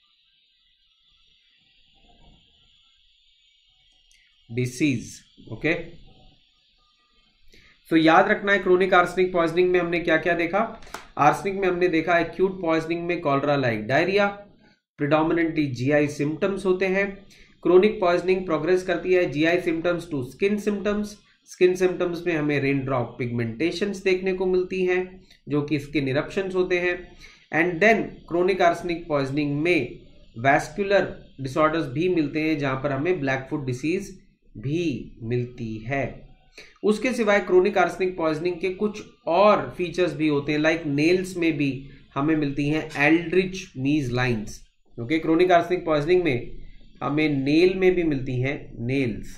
Speaker 1: disease. Okay, so याद रखना है क्रोनिक आर्सेनिक पॉइजनिंग में हमने क्या क्या देखा. आर्सेनिक में हमने देखा एक्यूट पॉइजनिंग में cholera like diarrhoea, predominantly GI symptoms होते हैं. क्रोनिक पॉइजनिंग प्रोग्रेस करती है GI symptoms to skin symptoms. Skin symptoms में हमें रेन ड्रॉप पिगमेंटेशंस देखने को मिलती हैं जो कि स्किन इरप्शंस होते हैं. And then chronic arsenic poisoning में वैस्कुलर डिसऑर्डर्स भी मिलते हैं जहां पर हमें ब्लैकफुट डिसीज भी मिलती है. उसके सिवाय क्रोनिक आर्सेनिक पॉइजनिंग के कुछ और फीचर्स भी होते हैं, लाइक नेल्स में भी हमें मिलती हैं Aldrich Mees lines. Okay, chronic arsenic poisoning में हमें नेल में भी मिलती हैं नेल्स.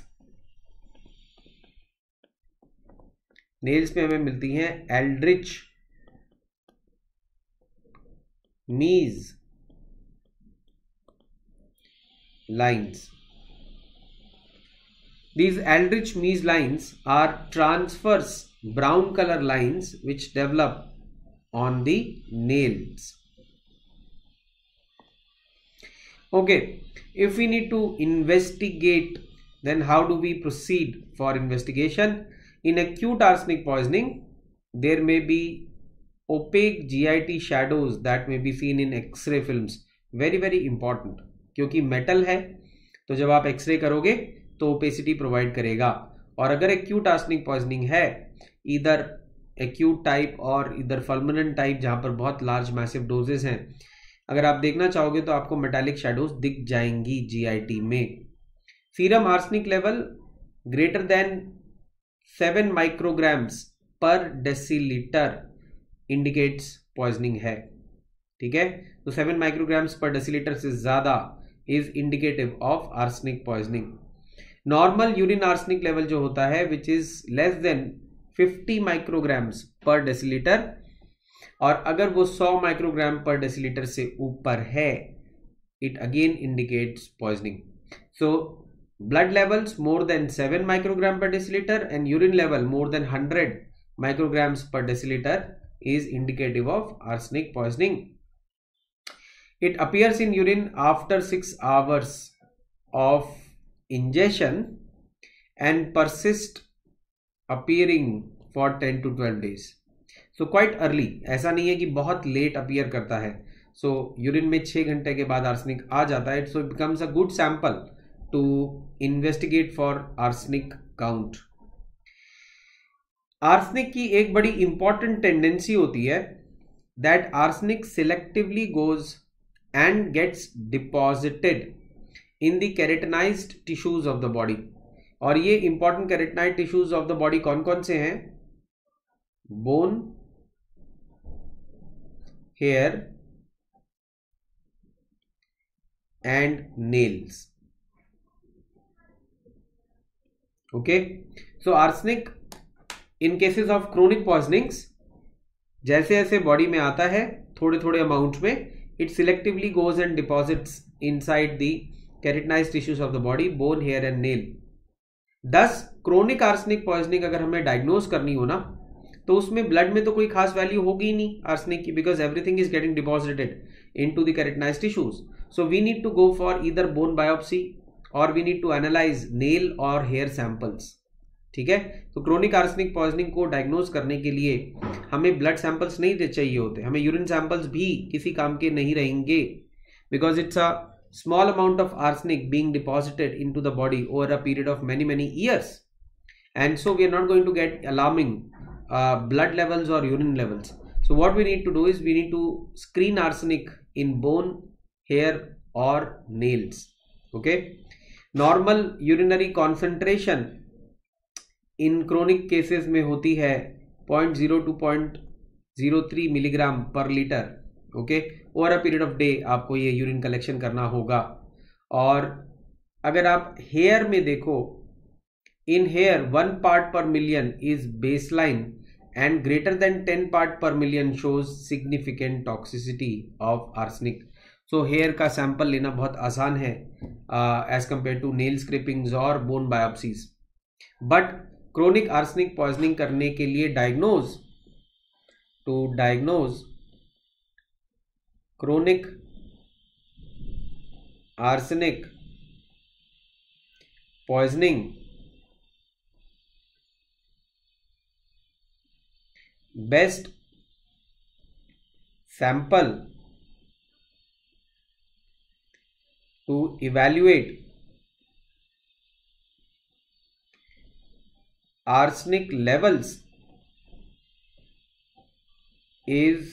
Speaker 1: नेल्स में हमें मिलती हैं Aldrich Mees lines. These Aldrich Mees lines are transverse brown color lines which develop on the nails. Okay, if we need to investigate, then how do we proceed for investigation? In acute arsenic poisoning, there may be opaque G I T shadows that may be seen in X-ray films. Very very important, क्योंकि metal है तो जब आप एक्सरे करोगे तो ओपेसिटी प्रोवाइड करेगा. और अगर एक्यूट आर्सेनिक पॉइजनिंग है, इधर एक्यूट टाइप और इधर फल्मिनेंट टाइप जहां पर बहुत लार्ज मैसिव डोजेस हैं, अगर आप देखना चाहोगे तो आपको मेटालिक शैडोज दिख जाएंगी जीआईटी में. Serum arsenic level greater than seven micrograms per decilitre indicates poisoning है. ठीक है, तो सेवन माइक्रोग्राम्स पर डेसीलीटर से ज्यादा is indicative of arsenic poisoning. Normal urine arsenic level जो होता है which is less than fifty micrograms per decilitre, और अगर वो सौ माइक्रोग्राम पर डेसीलीटर से ऊपर है, it again indicates poisoning. So blood levels more than seven microgram per decilitre and urine level more than hundred micrograms per decilitre is indicative of arsenic poisoning. It appears in urine after six hours of ingestion and persist appearing for ten to twelve days. So quite early, ऐसा नहीं है कि बहुत लेट अपीयर करता है. So यूरिन में छः घंटे के बाद आर्सेनिक आ जाता है. So it becomes a good sample to investigate for arsenic count. Arsenic की एक बड़ी इंपॉर्टेंट टेंडेंसी होती है that arsenic selectively goes and gets deposited in the keratinized tissues of the body. और ये important keratinised tissues of the body कौन कौन से हैं? Bone, hair and nails. Okay, so arsenic in cases of chronic poisonings जैसे जैसे बॉडी में आता है थोड़े थोड़े अमाउंट में, it selectively goes and deposits inside the keratinised tissues of the body, bone, hair and nail. Thus chronic arsenic poisoning अगर हमें डायग्नोज करनी हो ना, तो उसमें ब्लड में तो कोई खास वैल्यू होगी ही नहीं आर्सेनिक की, because everything is getting deposited into the keratinised tissues. So we need to go for either bone biopsy और we need to analyse nail और हेयर सैंपल्स. ठीक है, तो क्रोनिक आर्सेनिक पॉइजनिंग को डायग्नोज करने के लिए हमें ब्लड सैंपल्स नहीं चाहिए होते, हमें यूरिन सैंपल्स भी किसी काम के नहीं रहेंगे, because it's a small amount of arsenic being deposited into the body over a period of many many years, and so we are not going to get alarming uh, blood levels or urine levels. So what we need to do is we need to screen arsenic in bone, hair or nails. Okay, normal urinary concentration in chronic cases में होती है zero point zero to zero point zero three milligram per litre. Okay, over a period of day आपको ये यूरिन कलेक्शन करना होगा. और अगर आप हेयर में देखो, in hair one part per million is baseline and greater than ten part per million shows significant toxicity of arsenic. So hair का सैंपल लेना बहुत आसान है as compare to nail scrapings और bone biopsies. But chronic arsenic poisoning करने के लिए diagnose to diagnose chronic arsenic poisoning, best sample to evaluate arsenic levels is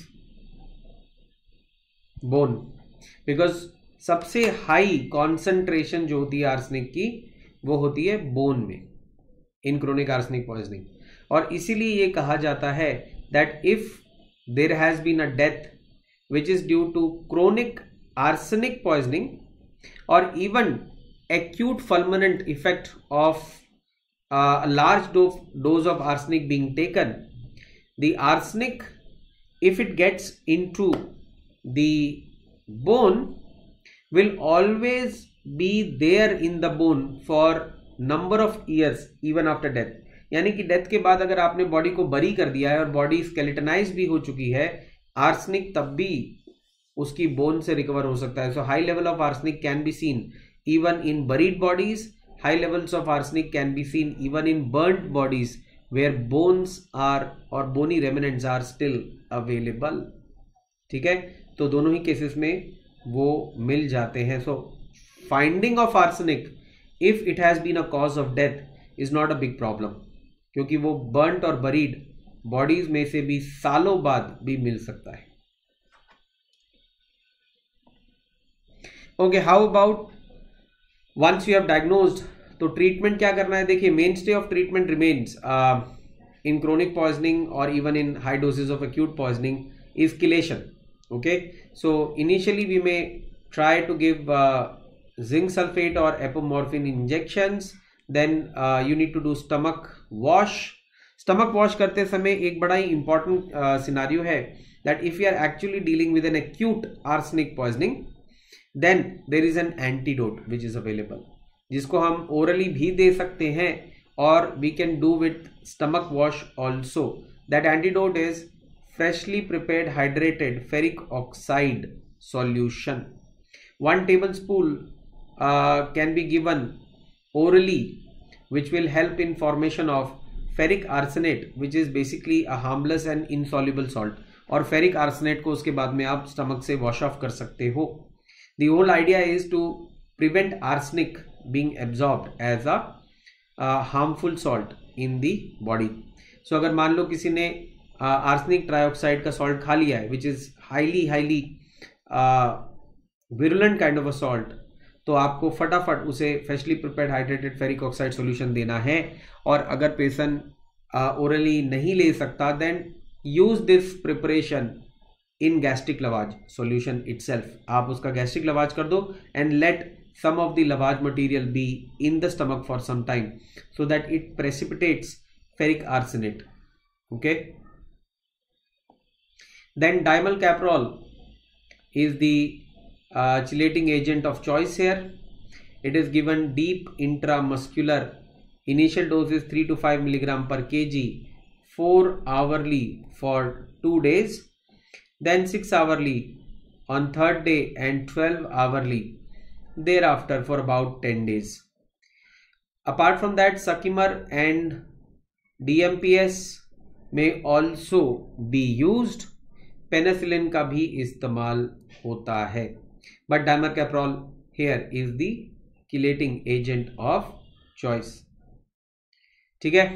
Speaker 1: bone, because सबसे हाई कॉन्सेंट्रेशन जो होती है आर्सेनिक की वो होती है बोन में इन क्रोनिक आर्सेनिक पॉइजनिंग. और इसीलिए ये कहा जाता है that if there has been a death which is due to chronic arsenic poisoning और even acute fulminant effect of uh, a large dose, dose of arsenic being taken, the arsenic, if it gets into the bone, will always be there in the bone for number of years even after death. यानी कि डेथ के बाद अगर आपने बॉडी को बरी कर दिया है और बॉडी स्केलेटनाइज भी हो चुकी है, आर्सेनिक तब भी उसकी बोन से रिकवर हो सकता है. So high level of arsenic can be seen even in buried bodies. High levels of arsenic can be seen even in burnt bodies where bones are or bony remnants are still available. ठीक है, तो दोनों ही केसेस में वो मिल जाते हैं. So finding of arsenic if it has been a cause of death is not a big problem, क्योंकि वो बर्न्ट और बरीड बॉडीज में से भी सालों बाद भी मिल सकता है. Okay, how about once you have diagnosed, तो ट्रीटमेंट क्या करना है? देखिए, mainstay of treatment remains in chronic poisoning और even in high doses of acute poisoning is chelation. Okay, so initially we may try to give zinc sulphate और apomorphine injections. Then you need to do stomach wash. Stomach wash करते समय एक बड़ा ही इंपॉर्टेंट सिनारियो है that if you are actually dealing with an acute arsenic poisoning, then there is an antidote which is available, जिसको हम orally भी दे सकते हैं और we can do with stomach wash also. That antidote is freshly prepared hydrated ferric oxide solution. One tablespoon uh, can be given orally, which will help in formation of ferric arsenate, which is basically a harmless and insoluble salt. और फेरिक आर्सेनेट को उसके बाद में आप स्टमक से वॉश ऑफ कर सकते हो. The whole idea is to prevent arsenic being absorbed as a uh, harmful salt in the body. So अगर मान लो किसी ने आर्सेनिक ट्राइऑक्साइड का सॉल्ट खा लिया है, which is highly highly virulent kind of a salt, तो आपको फटाफट उसे freshly prepared hydrated ferric oxide solution देना है. और अगर पेशेंट ओरली नहीं ले सकता, then use this preparation in gastric lavage solution itself. आप उसका गैस्ट्रिक लवाज कर दो and let some of the lavage material be in the stomach for some time so that it precipitates ferric arsenate. Okay, then dimelcaprol is the uh, chelating agent of choice here. It is given deep intramuscular. Initial dose is three to five milligram per kg, four hourly for two days, then six hourly on third day and twelve hourly thereafter for about ten days. Apart from that, Sakimer and D M P S may also be used. Penicillin का भी इस्तेमाल होता है, but dimercaprol here is the chelating agent of choice. ठीक है.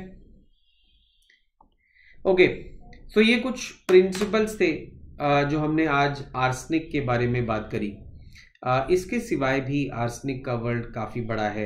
Speaker 1: ओके, सो ये कुछ प्रिंसिपल्स थे जो हमने आज आर्सेनिक के बारे में बात करी. Uh, इसके सिवाय भी आर्सेनिक का वर्ल्ड काफ़ी बड़ा है.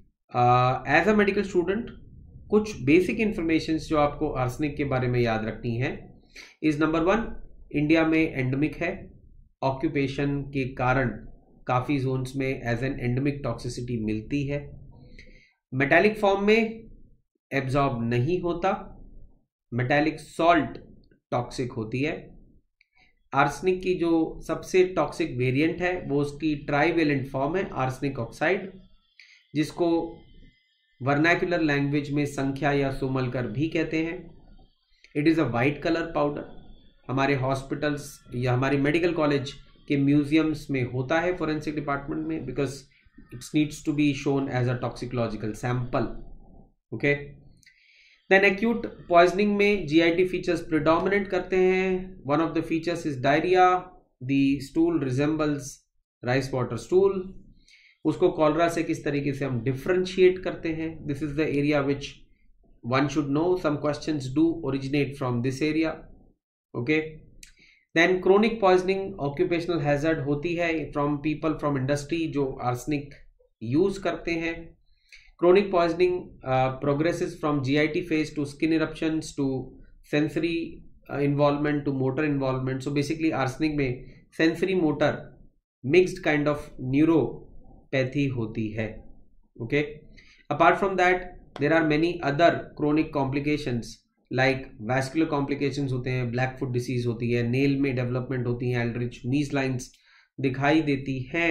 Speaker 1: एज अ मेडिकल स्टूडेंट कुछ बेसिक इंफॉर्मेशन जो आपको आर्सेनिक के बारे में याद रखनी है इज नंबर वन, इंडिया में एंडेमिक है. ऑक्यूपेशन के कारण काफ़ी जोन्स में एज एन एंडेमिक टॉक्सिसिटी मिलती है. मेटालिक फॉर्म में एब्जॉर्ब नहीं होता. मेटालिक सॉल्ट टॉक्सिक होती है. आर्सेनिक की जो सबसे टॉक्सिक वेरिएंट है वो उसकी ट्राईवेलेंट फॉर्म है, आर्सेनिक ऑक्साइड, जिसको वर्नाक्युलर लैंग्वेज में संख्या या सोमलकर भी कहते हैं. It is a white colour powder. हमारे हॉस्पिटल्स या हमारे मेडिकल कॉलेज के म्यूजियम्स में होता है फोरेंसिक डिपार्टमेंट में, because it's needs to be shown as a toxicological sample. Okay, then acute poisoning में जीआईटी फीचर्स प्रिडोमिनेट करते हैं. One of the features is diarrhoea. The stool resembles rice water stool. उसको कॉलरा से किस तरीके से हम डिफरेंशिएट करते हैं, this is the area which one should know. Some questions do originate from this area. Okay, then chronic poisoning occupational hazard होती है फ्रॉम पीपल फ्रॉम इंडस्ट्री जो आर्सेनिक यूज करते हैं. Chronic poisoning uh, progresses from G I T phase to skin eruptions to sensory uh, involvement to motor involvement. So basically arsenic में sensory motor mixed kind of neuropathy होती है. Okay. Apart from that, there are many other chronic complications like vascular complications होते हैं, black foot disease होती है, nail में development होती है, Aldrich Mees lines दिखाई देती हैं.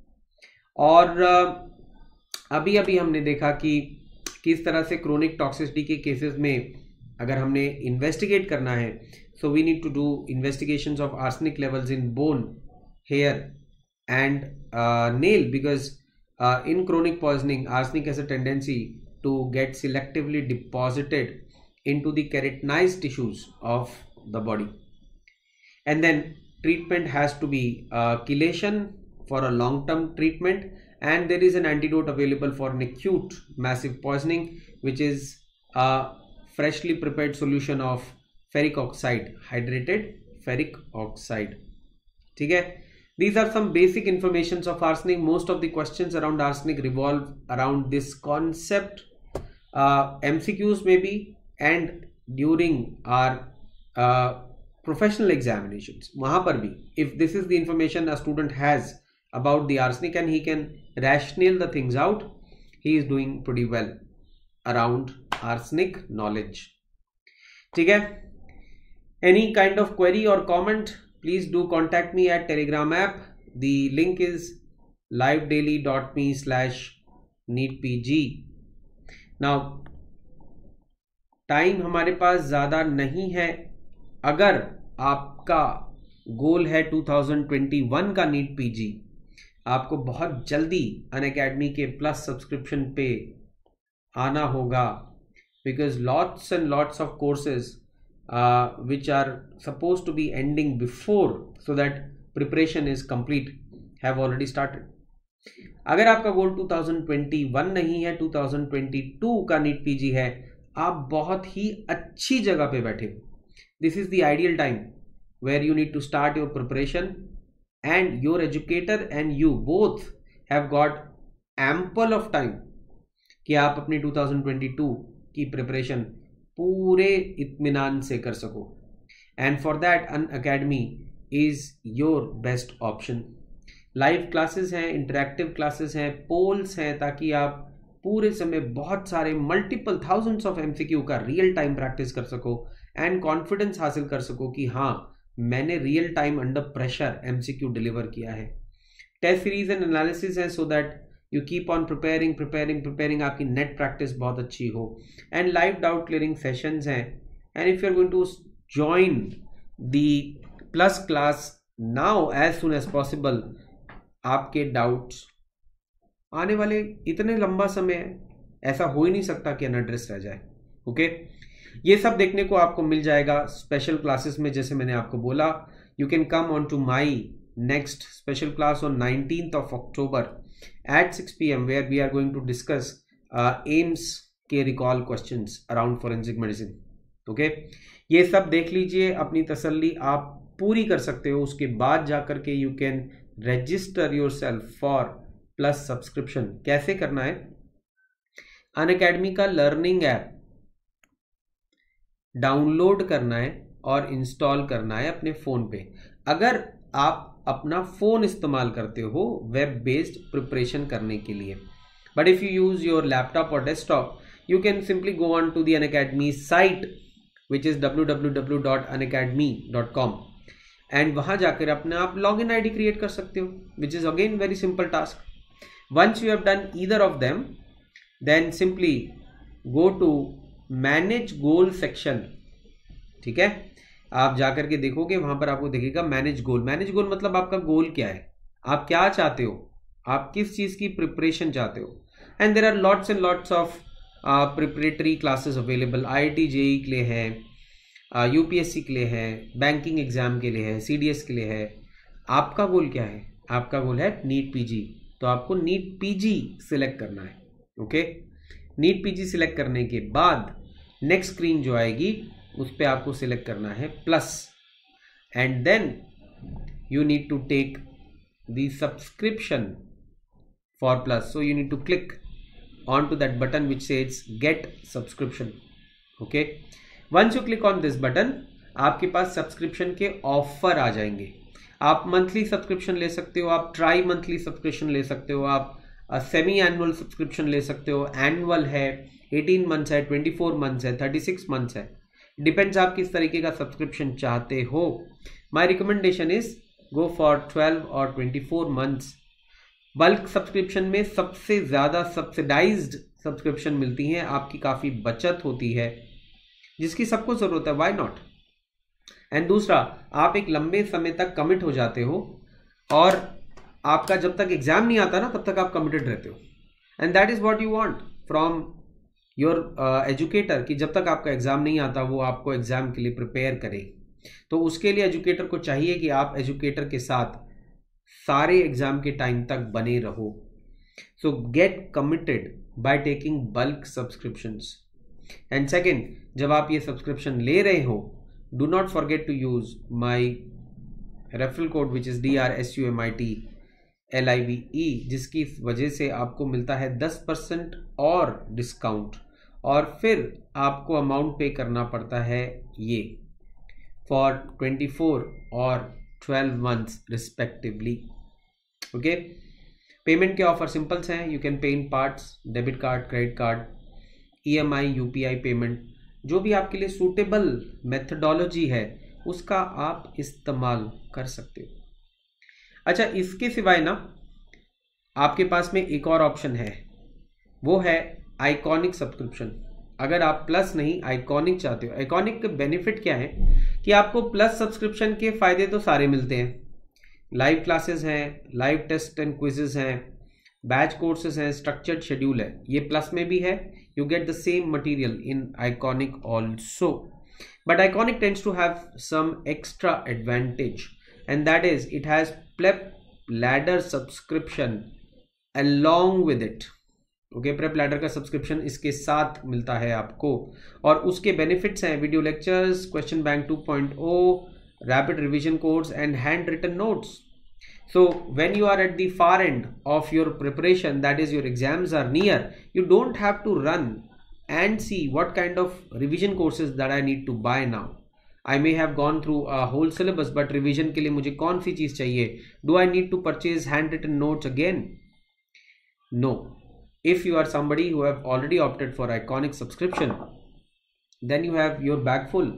Speaker 1: और uh, अभी अभी हमने देखा कि किस तरह से क्रोनिक टॉक्सिसिटी के केसेस में अगर हमने इन्वेस्टिगेट करना है, so we need to do investigations of arsenic levels in bone, hair and nail, because in chronic poisoning arsenic has a tendency to get selectively deposited into the keratinised tissues of the body. And then treatment has to be chelation for a long term treatment. And there is an antidote available for an acute massive poisoning, which is a freshly prepared solution of ferric oxide, hydrated ferric oxide. ठीक है, these are some basic informations of arsenic. Most of the questions around arsenic revolve around this concept. uh, M C Qs maybe and during our uh, professional examinations, वहाँ पर भी if this is the information a student has about the arsenic and he can rationale the things out, he is doing pretty well around arsenic knowledge. ठीक है, any kind of query or comment, please do contact me at Telegram app. The link is livedaily dot me slash neatpg. Now time हमारे पास ज़्यादा नहीं है. अगर आपका गोल है टू थाउजेंड ट्वेंटी वन का नीट पीजी, आपको बहुत जल्दी अनअकैडमी के प्लस सब्सक्रिप्शन पे आना होगा, because lots and lots of courses which are suppose to be ending before so that preparation is complete have already started. अगर आपका goal two thousand twenty one नहीं है, टू थाउजेंड ट्वेंटी टू का नीट पीजी है, आप बहुत ही अच्छी जगह पे बैठे हो। This is the ideal time where you need to start your preparation and your educator and you both have got ample of time कि आप अपनी टू थाउजेंड ट्वेंटी टू की प्रिपरेशन पूरे इत्मीनान से कर सको। And for that Unacademy is your best option. Live classes हैं, इंटरेक्टिव क्लासेस हैं, पोल्स हैं, ताकि आप पूरे समय बहुत सारे मल्टीपल थाउजेंड्स ऑफ एमसीक्यू का रियल टाइम प्रैक्टिस कर सको एंड कॉन्फिडेंस हासिल कर सको कि हाँ मैंने real time under pressure MCQ deliver किया है। टेस्ट सीरीज एंड एनालिसिस है so that you keep on preparing preparing preparing आपकी नेट प्रैक्टिस बहुत अच्छी हो। And live doubt clearing sessions हैं। And if you are going to join the plus class now as soon as possible, आपके डाउट्स आने वाले इतने लंबा समय है, ऐसा हो ही नहीं सकता कि अनएड्रेस रह जाए। Okay okay? ये सब देखने को आपको मिल जाएगा स्पेशल क्लासेस में। जैसे मैंने आपको बोला, you can come on to my next special class on nineteenth of October at six p m where we are going to discuss AIIMS के recall questions around forensic medicine. Okay, ये सब देख लीजिए, अपनी तसल्ली आप पूरी कर सकते हो। उसके बाद जाकर के you can register yourself for plus subscription. कैसे करना है? अनअकैडमी का लर्निंग ऐप डाउनलोड करना है और इंस्टॉल करना है अपने फ़ोन पे। अगर आप अपना फ़ोन इस्तेमाल करते हो वेब बेस्ड प्रिपरेशन करने के लिए, but if you use your laptop और desktop, you can simply go on to the Unacademy site which is W W W dot Unacademy dot com and वहाँ जाकर अपने आप log in I D create कर सकते हो, which is again very simple task. Once you have done either of them, then simply go to manage goal section. ठीक है, आप जाकर के देखोगे, वहां पर आपको दिखेगा मैनेज गोल। मैनेज गोल मतलब आपका गोल क्या है, आप क्या चाहते हो, आप किस चीज की प्रिपरेशन चाहते हो। And there are lots and lots of preparatory classes available. IIT JEE के लिए है, यूपीएससी के लिए है, बैंकिंग एग्जाम के लिए है, सीडीएस के लिए है। आपका गोल क्या है? आपका गोल है नीट पीजी, तो आपको नीट पीजी सिलेक्ट करना है। ओके, नीट पीजी सिलेक्ट करने के बाद नेक्स्ट स्क्रीन जो आएगी उस पर आपको सिलेक्ट करना है plus, and then you need to take the subscription for plus. So you need to click on to that button which says get subscription. Okay, once you click on this button, आपके पास सब्सक्रिप्शन के ऑफर आ जाएंगे। आप मंथली सब्सक्रिप्शन ले सकते हो, आप ट्राई मंथली सब्सक्रिप्शन ले सकते हो, आप सेमी एनुअल सब्सक्रिप्शन ले सकते हो। एनुअल है, एटीन मंथ्स है, ट्वेंटी फोर मंथ्स है, थर्टी सिक्स मंथ्स है, डिपेंड्स आप किस तरीके का सब्सक्रिप्शन चाहते हो। My recommendation is go for twelve और twenty four months. Bulk subscription में सबसे ज़्यादा सब्सिडाइज्ड सब्सक्रिप्शन मिलती हैं, आपकी काफ़ी बचत होती है, जिसकी सबको ज़रूरत है, व्हाई नॉट। एंड दूसरा, आप एक लंबे समय तक कमिट हो जाते हो और आपका जब तक एग्जाम नहीं आता ना तब तक आप कमिटेड रहते हो। And that is what you want from your educator, कि जब तक आपका एग्जाम नहीं आता वो आपको एग्जाम के लिए प्रिपेयर करे। तो उसके लिए एजुकेटर को चाहिए कि आप एजुकेटर के साथ सारे एग्जाम के टाइम तक बने रहो। So get committed by taking bulk subscriptions. And second, जब आप ये सब्सक्रिप्शन ले रहे हो, do not forget to use my referral code which is D R S U M I T L I V E, जिसकी वजह से आपको मिलता है दस परसेंट और डिस्काउंट, और फिर आपको अमाउंट पे करना पड़ता है ये फॉर ट्वेंटी फोर और twelve months respectively. Okay, payment के ऑफर सिंपल्स हैं, you can pay in parts, debit card, credit card, E M I, U P I payment, जो भी आपके लिए सूटेबल मेथडोलॉजी है उसका आप इस्तेमाल कर सकते हो। अच्छा, इसके सिवाय ना आपके पास में एक और ऑप्शन है, वो है आइकॉनिक सब्सक्रिप्शन। अगर आप प्लस नहीं आइकॉनिक चाहते हो, आइकॉनिक का बेनिफिट क्या है कि आपको प्लस सब्सक्रिप्शन के फायदे तो सारे मिलते हैं, लाइव क्लासेस हैं, लाइव टेस्ट एंड क्विजेस हैं, बैच कोर्सेज हैं, स्ट्रक्चर्ड शेड्यूल है, ये प्लस में भी है. You get the same material in Iconic also, but Iconic tends to have some extra advantage and that is it has PrepLadder subscription along with it. Okay, PrepLadder का सब्सक्रिप्शन इसके साथ मिलता है आपको, और उसके बेनिफिट्स हैं video lectures, question bank two point O, rapid revision course and handwritten notes. So when you are at the far end of your preparation, that is your exams are near, you don't have to run and see what kind of revision courses that I need to buy now. I may have gone through a whole syllabus, but revision के लिए मुझे कौन सी चीज चाहिए? Do I need to purchase handwritten notes again? No. If you are somebody who have already opted for Iconic subscription, then you have your bag full.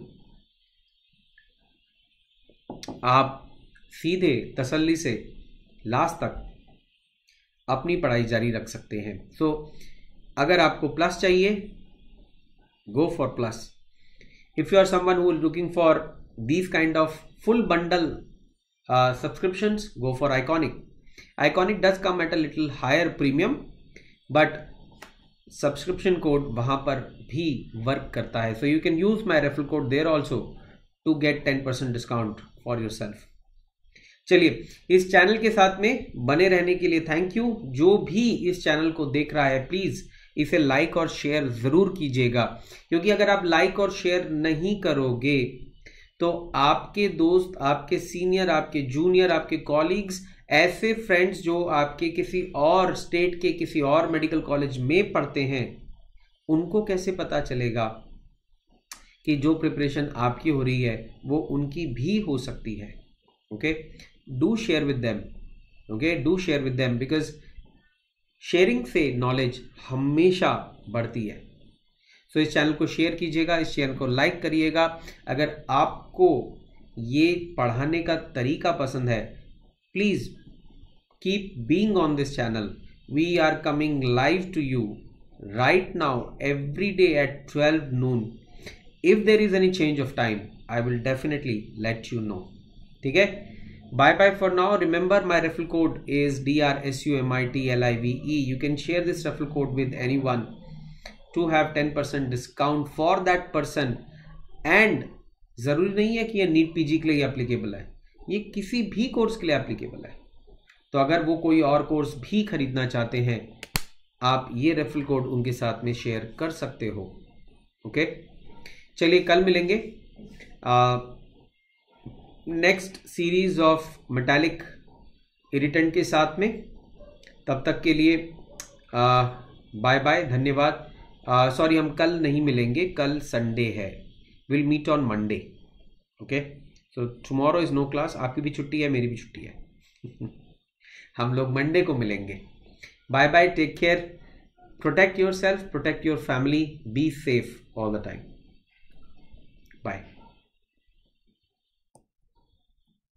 Speaker 1: आप सीधे तसल्ली से लास्ट तक अपनी पढ़ाई जारी रख सकते हैं. सो so, अगर आपको प्लस चाहिए, go for plus. If you are someone who is looking for these kind of full bundle subscriptions, go for Iconic. Iconic does come at a little higher premium, but subscription code वहां पर भी वर्क करता है. So you can use my referral code there also to get ten percent discount for yourself. चलिए, इस चैनल के साथ में बने रहने के लिए थैंक यू. जो भी इस चैनल को देख रहा है, प्लीज इसे लाइक और शेयर जरूर कीजिएगा, क्योंकि अगर आप लाइक और शेयर नहीं करोगे तो आपके दोस्त, आपके सीनियर, आपके जूनियर, आपके कॉलीग्स, ऐसे फ्रेंड्स जो आपके किसी और स्टेट के किसी और मेडिकल कॉलेज में पढ़ते हैं, उनको कैसे पता चलेगा कि जो प्रिपरेशन आपकी हो रही है वो उनकी भी हो सकती है. Okay, do share with them. Okay, do share with them, because sharing से नॉलेज हमेशा बढ़ती है. सो so, इस चैनल को शेयर कीजिएगा, इस चैनल को लाइक करिएगा. अगर आपको ये पढ़ाने का तरीका पसंद है, please keep being on this channel. We are coming live to you right now every day at twelve noon. If there is any change of time, I will definitely let you know. ठीक है, bye bye for now. Remember, my referral code is D R S U M I T L I V E. You can share this referral code with anyone to have ten percent discount for that person. And जरूरी नहीं है कि ये नीट पीजी के लिए एप्लीकेबल है, ये किसी भी कोर्स के लिए एप्लीकेबल है. तो अगर वो कोई और कोर्स भी खरीदना चाहते हैं, आप ये रेफरल कोड उनके साथ में शेयर कर सकते हो. ओके, चलिए कल मिलेंगे next series of metallic irritant के साथ में. तब तक के लिए बाय बाय, धन्यवाद. सॉरी, हम कल नहीं मिलेंगे, कल संडे है. Will meet on Monday. Okay, so tomorrow is no class. आपकी भी छुट्टी है, मेरी भी छुट्टी है. हम लोग मंडे को मिलेंगे. Bye bye, take care, protect yourself, protect your family, be safe all the time. Bye.